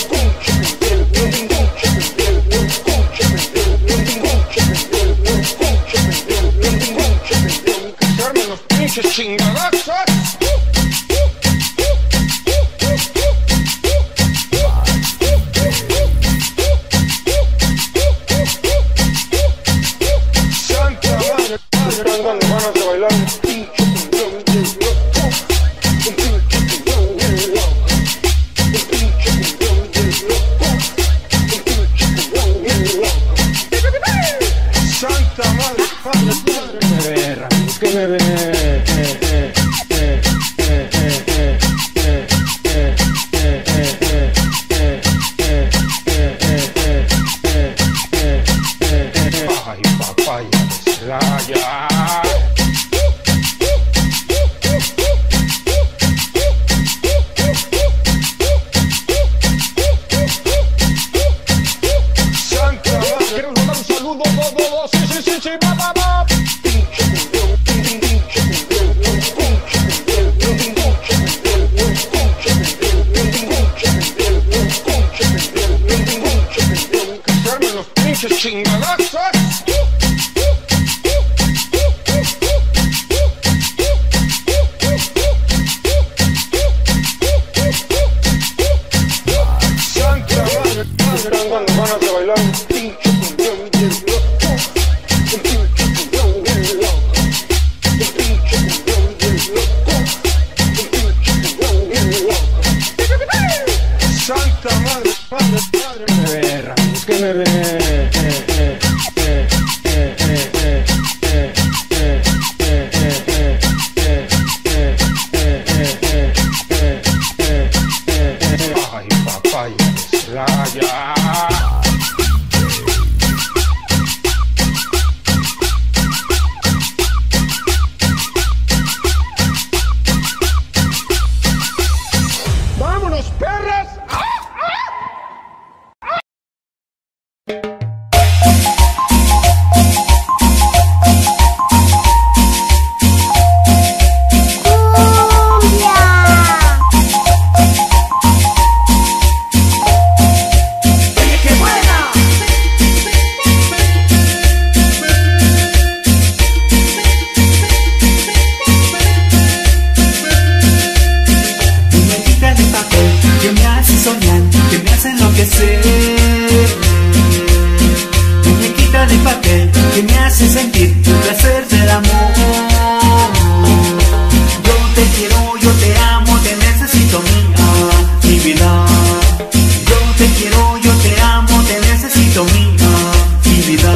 que se armen los pinches chingadazos. Santa madre, dando ganas de bailar un pinche cumbión. Santa madre, es que me ve. Ay, papaya de Celaya. Santa madre, queremos mandar un saludo, sí, va, va, va. Que se armen los pinches chingadazos. Santa madre, dan ganas de bailar un pinche cumbión bien loco. Un pinche cumbión bien loco. Un pinche cumbión bien loco. Un pinche cumbión bien loco. Santa madre, me ve, Ramos, que me ve. Ay, papaya de Celaya. ¡Vámonos, perras! Muñequita de papel que me hace soñar, que me hace enloquecer. Muñequita de papel que me hace sentir el placer del amor. Yo te quiero, yo te amo, te necesito mi vida. Yo te quiero, yo te amo, te necesito mi vida.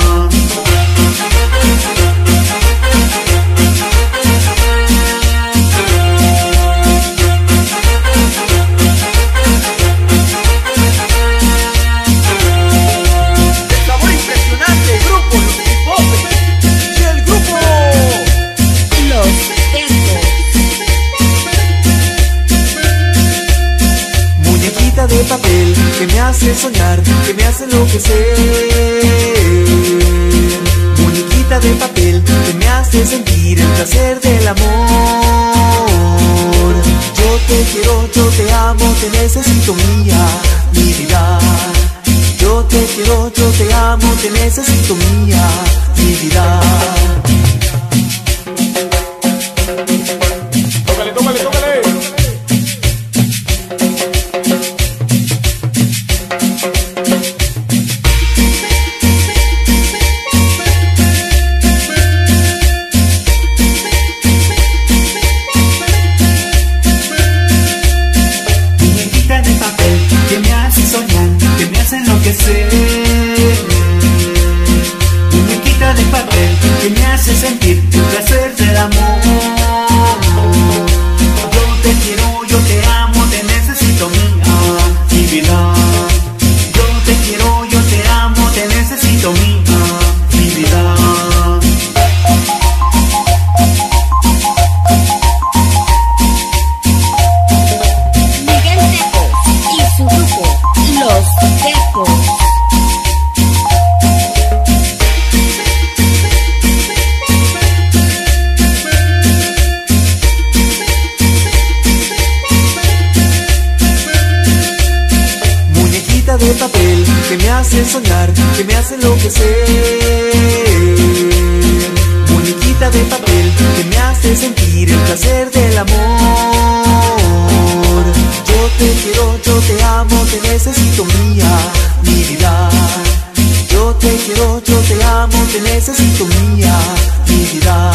Sabor impresionante, grupo Los Hipopes y el grupo Los Tecos. Muñequita de papel que me hace soñar, que me hace enloquecer. Muñequita de papel que me hace sentir el placer del amor. Yo te quiero, yo te amo, te necesito mía, mi vida. Yo te quiero, yo te amo, te necesito mía, mi vida. Tócale, tócale, tócale. Muñequita de papel que me hace soñar, que me hace enloquecer. Muñequita de papel que me hace sentir el placer del amor. Yo te quiero, yo te amo, te necesito mi vida. Yo te quiero, yo te amo, te necesito mi vida. Miguel Tecos y su grupo Los Tecos. Muñequita de papel que me hace soñar, que me hace enloquecer. Muñequita de papel que me hace sentir el placer del amor. Yo te quiero, yo te amo, te necesito mía, mi vida. Yo te quiero, yo te amo, te necesito mía, mi vida.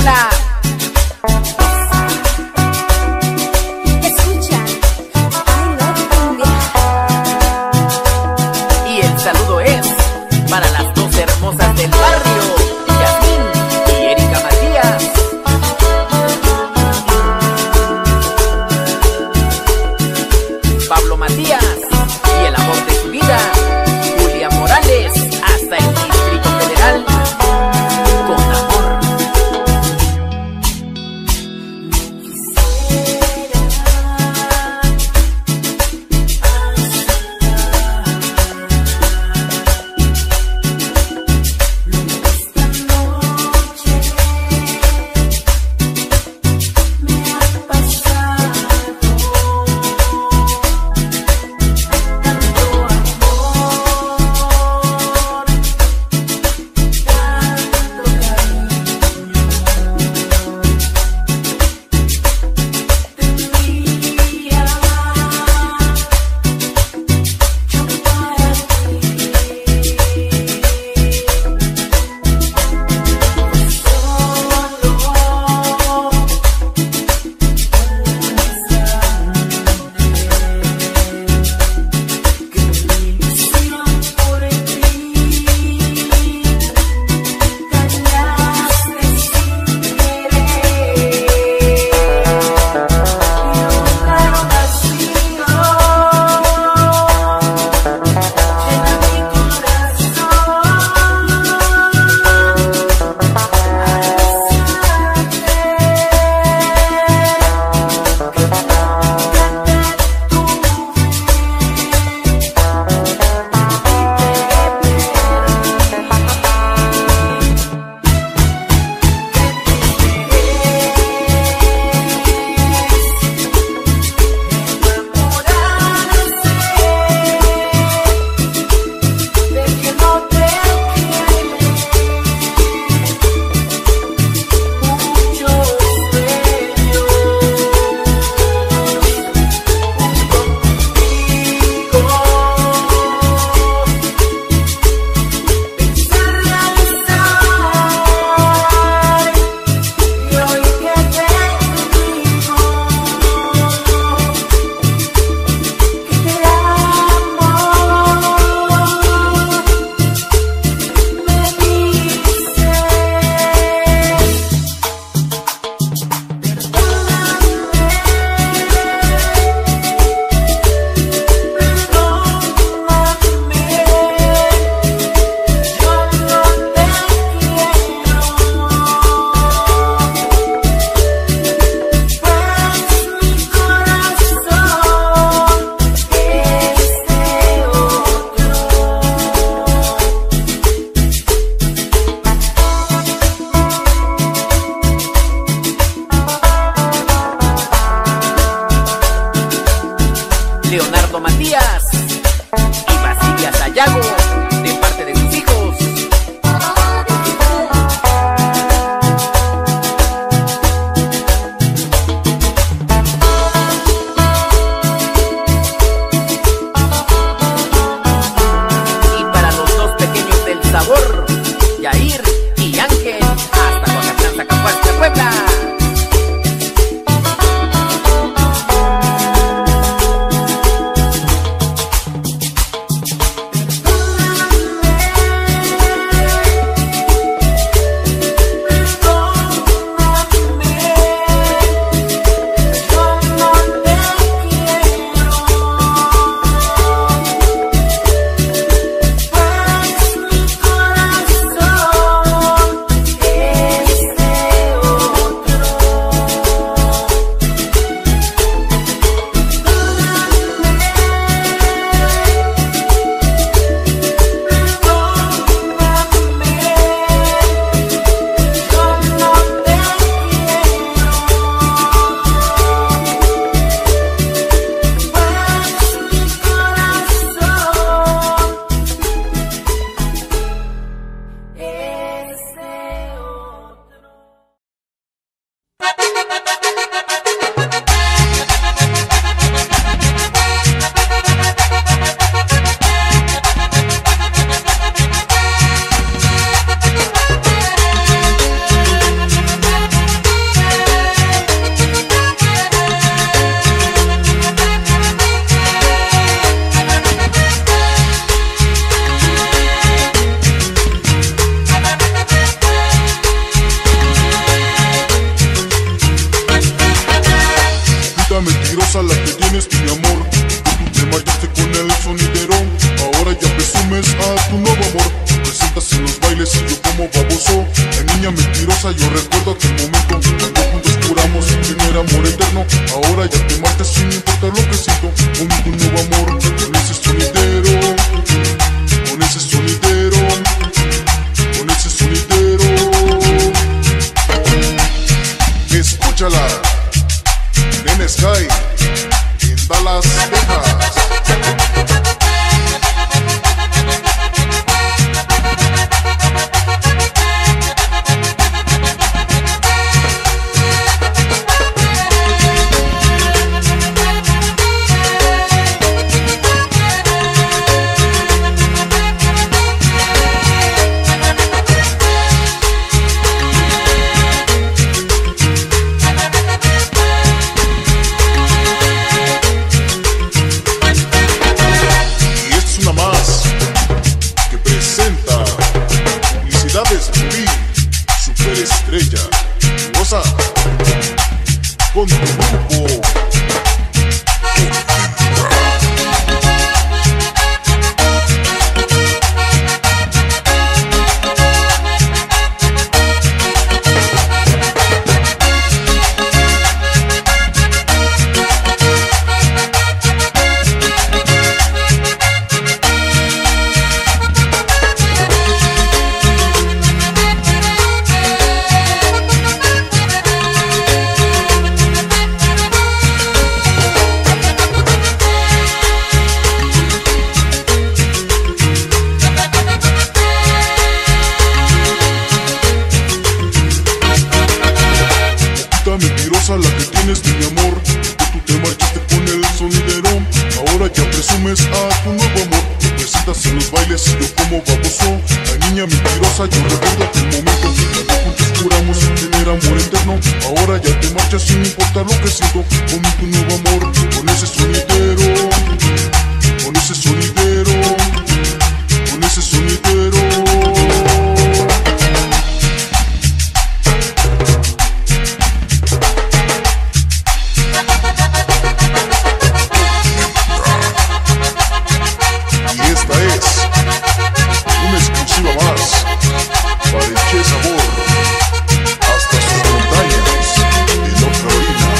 Puebla. Escucha, I love cumbia. Y el saludo es para las dos hermosas del barrio, Yasmín y Erika Matías. Pablo Matías y el amor de su vida, Julián Morales, hasta el Distrito Federal. Con amor. Leonardo Matías y Basilia Sayago, de parte de sus hijos. Y para los dos pequeños del sabor, Yair y Ángel, hasta Coacatlán, Zacapuastla, Puebla. recuerdo aquel momento cuando juntos juramos tener amor eterno. Ahora ya te marchas sin importar lo que siento. Conmigo un nuevo amor, con ese sonidero, con ese sonidero, con ese sonidero. Escúchala, Nene Sky, en Dallas, Texas. Superestrella, goza con tu grupo. Mentirosa la que tienes de mi amor, que tú te marchaste con el sonidero. Ahora ya presumes a tu nuevo amor, te presentas en los bailes y yo como baboso. La niña mentirosa, yo recuerdo aquel momento cuando juntos juramos tener amor eterno. Ahora ya te marchas sin importar lo que siento. Con tu nuevo amor, con ese sonidero, con ese sonidero, con ese sonidero. Una exclusiva más para el Che Sabor hasta sus montañas de North Carolina.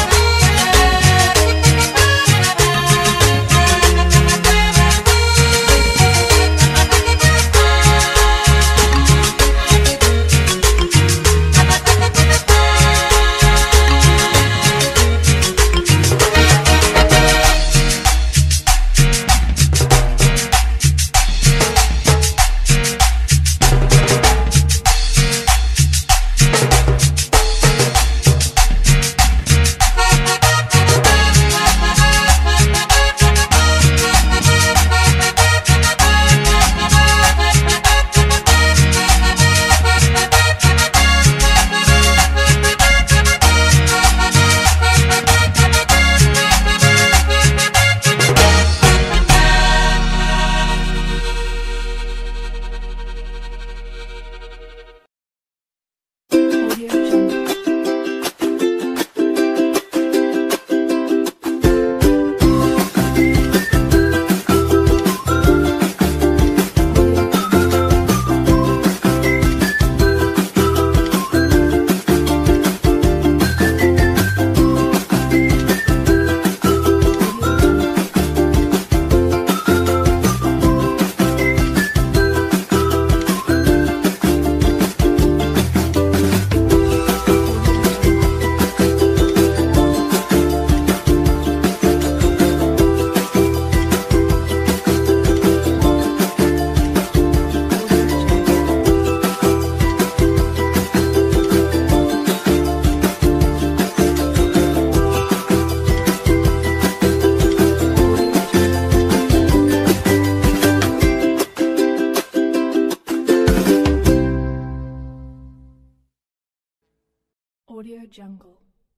Audio Jungle.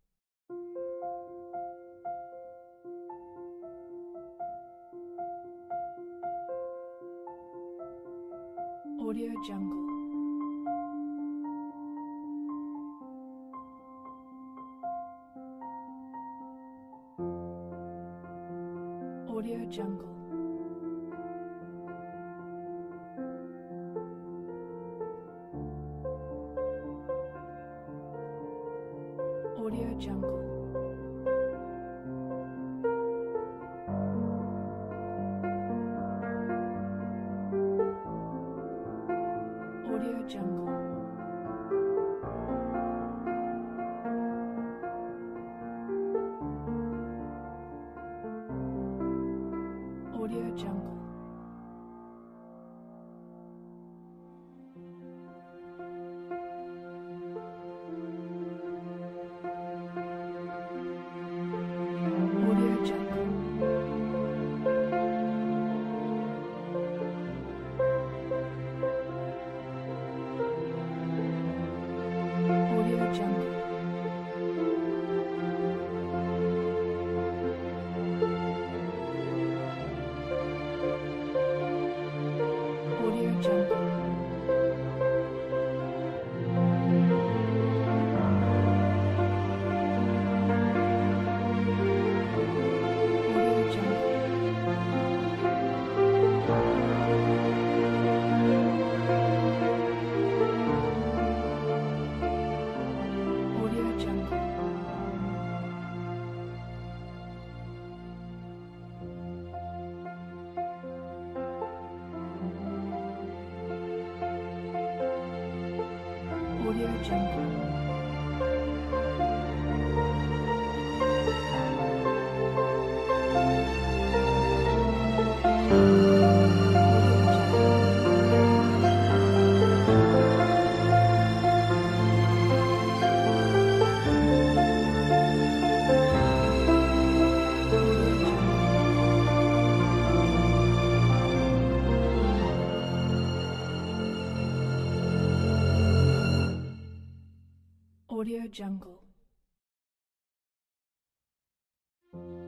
Audio Jungle. Audio Jungle. Audio Jungle. Audio Jungle. Audio Jungle. Audio Jungle. Audio Jungle. Audio Jungle. Audio Jungle. Audio Jungle. Audio Jungle. Audio Jungle.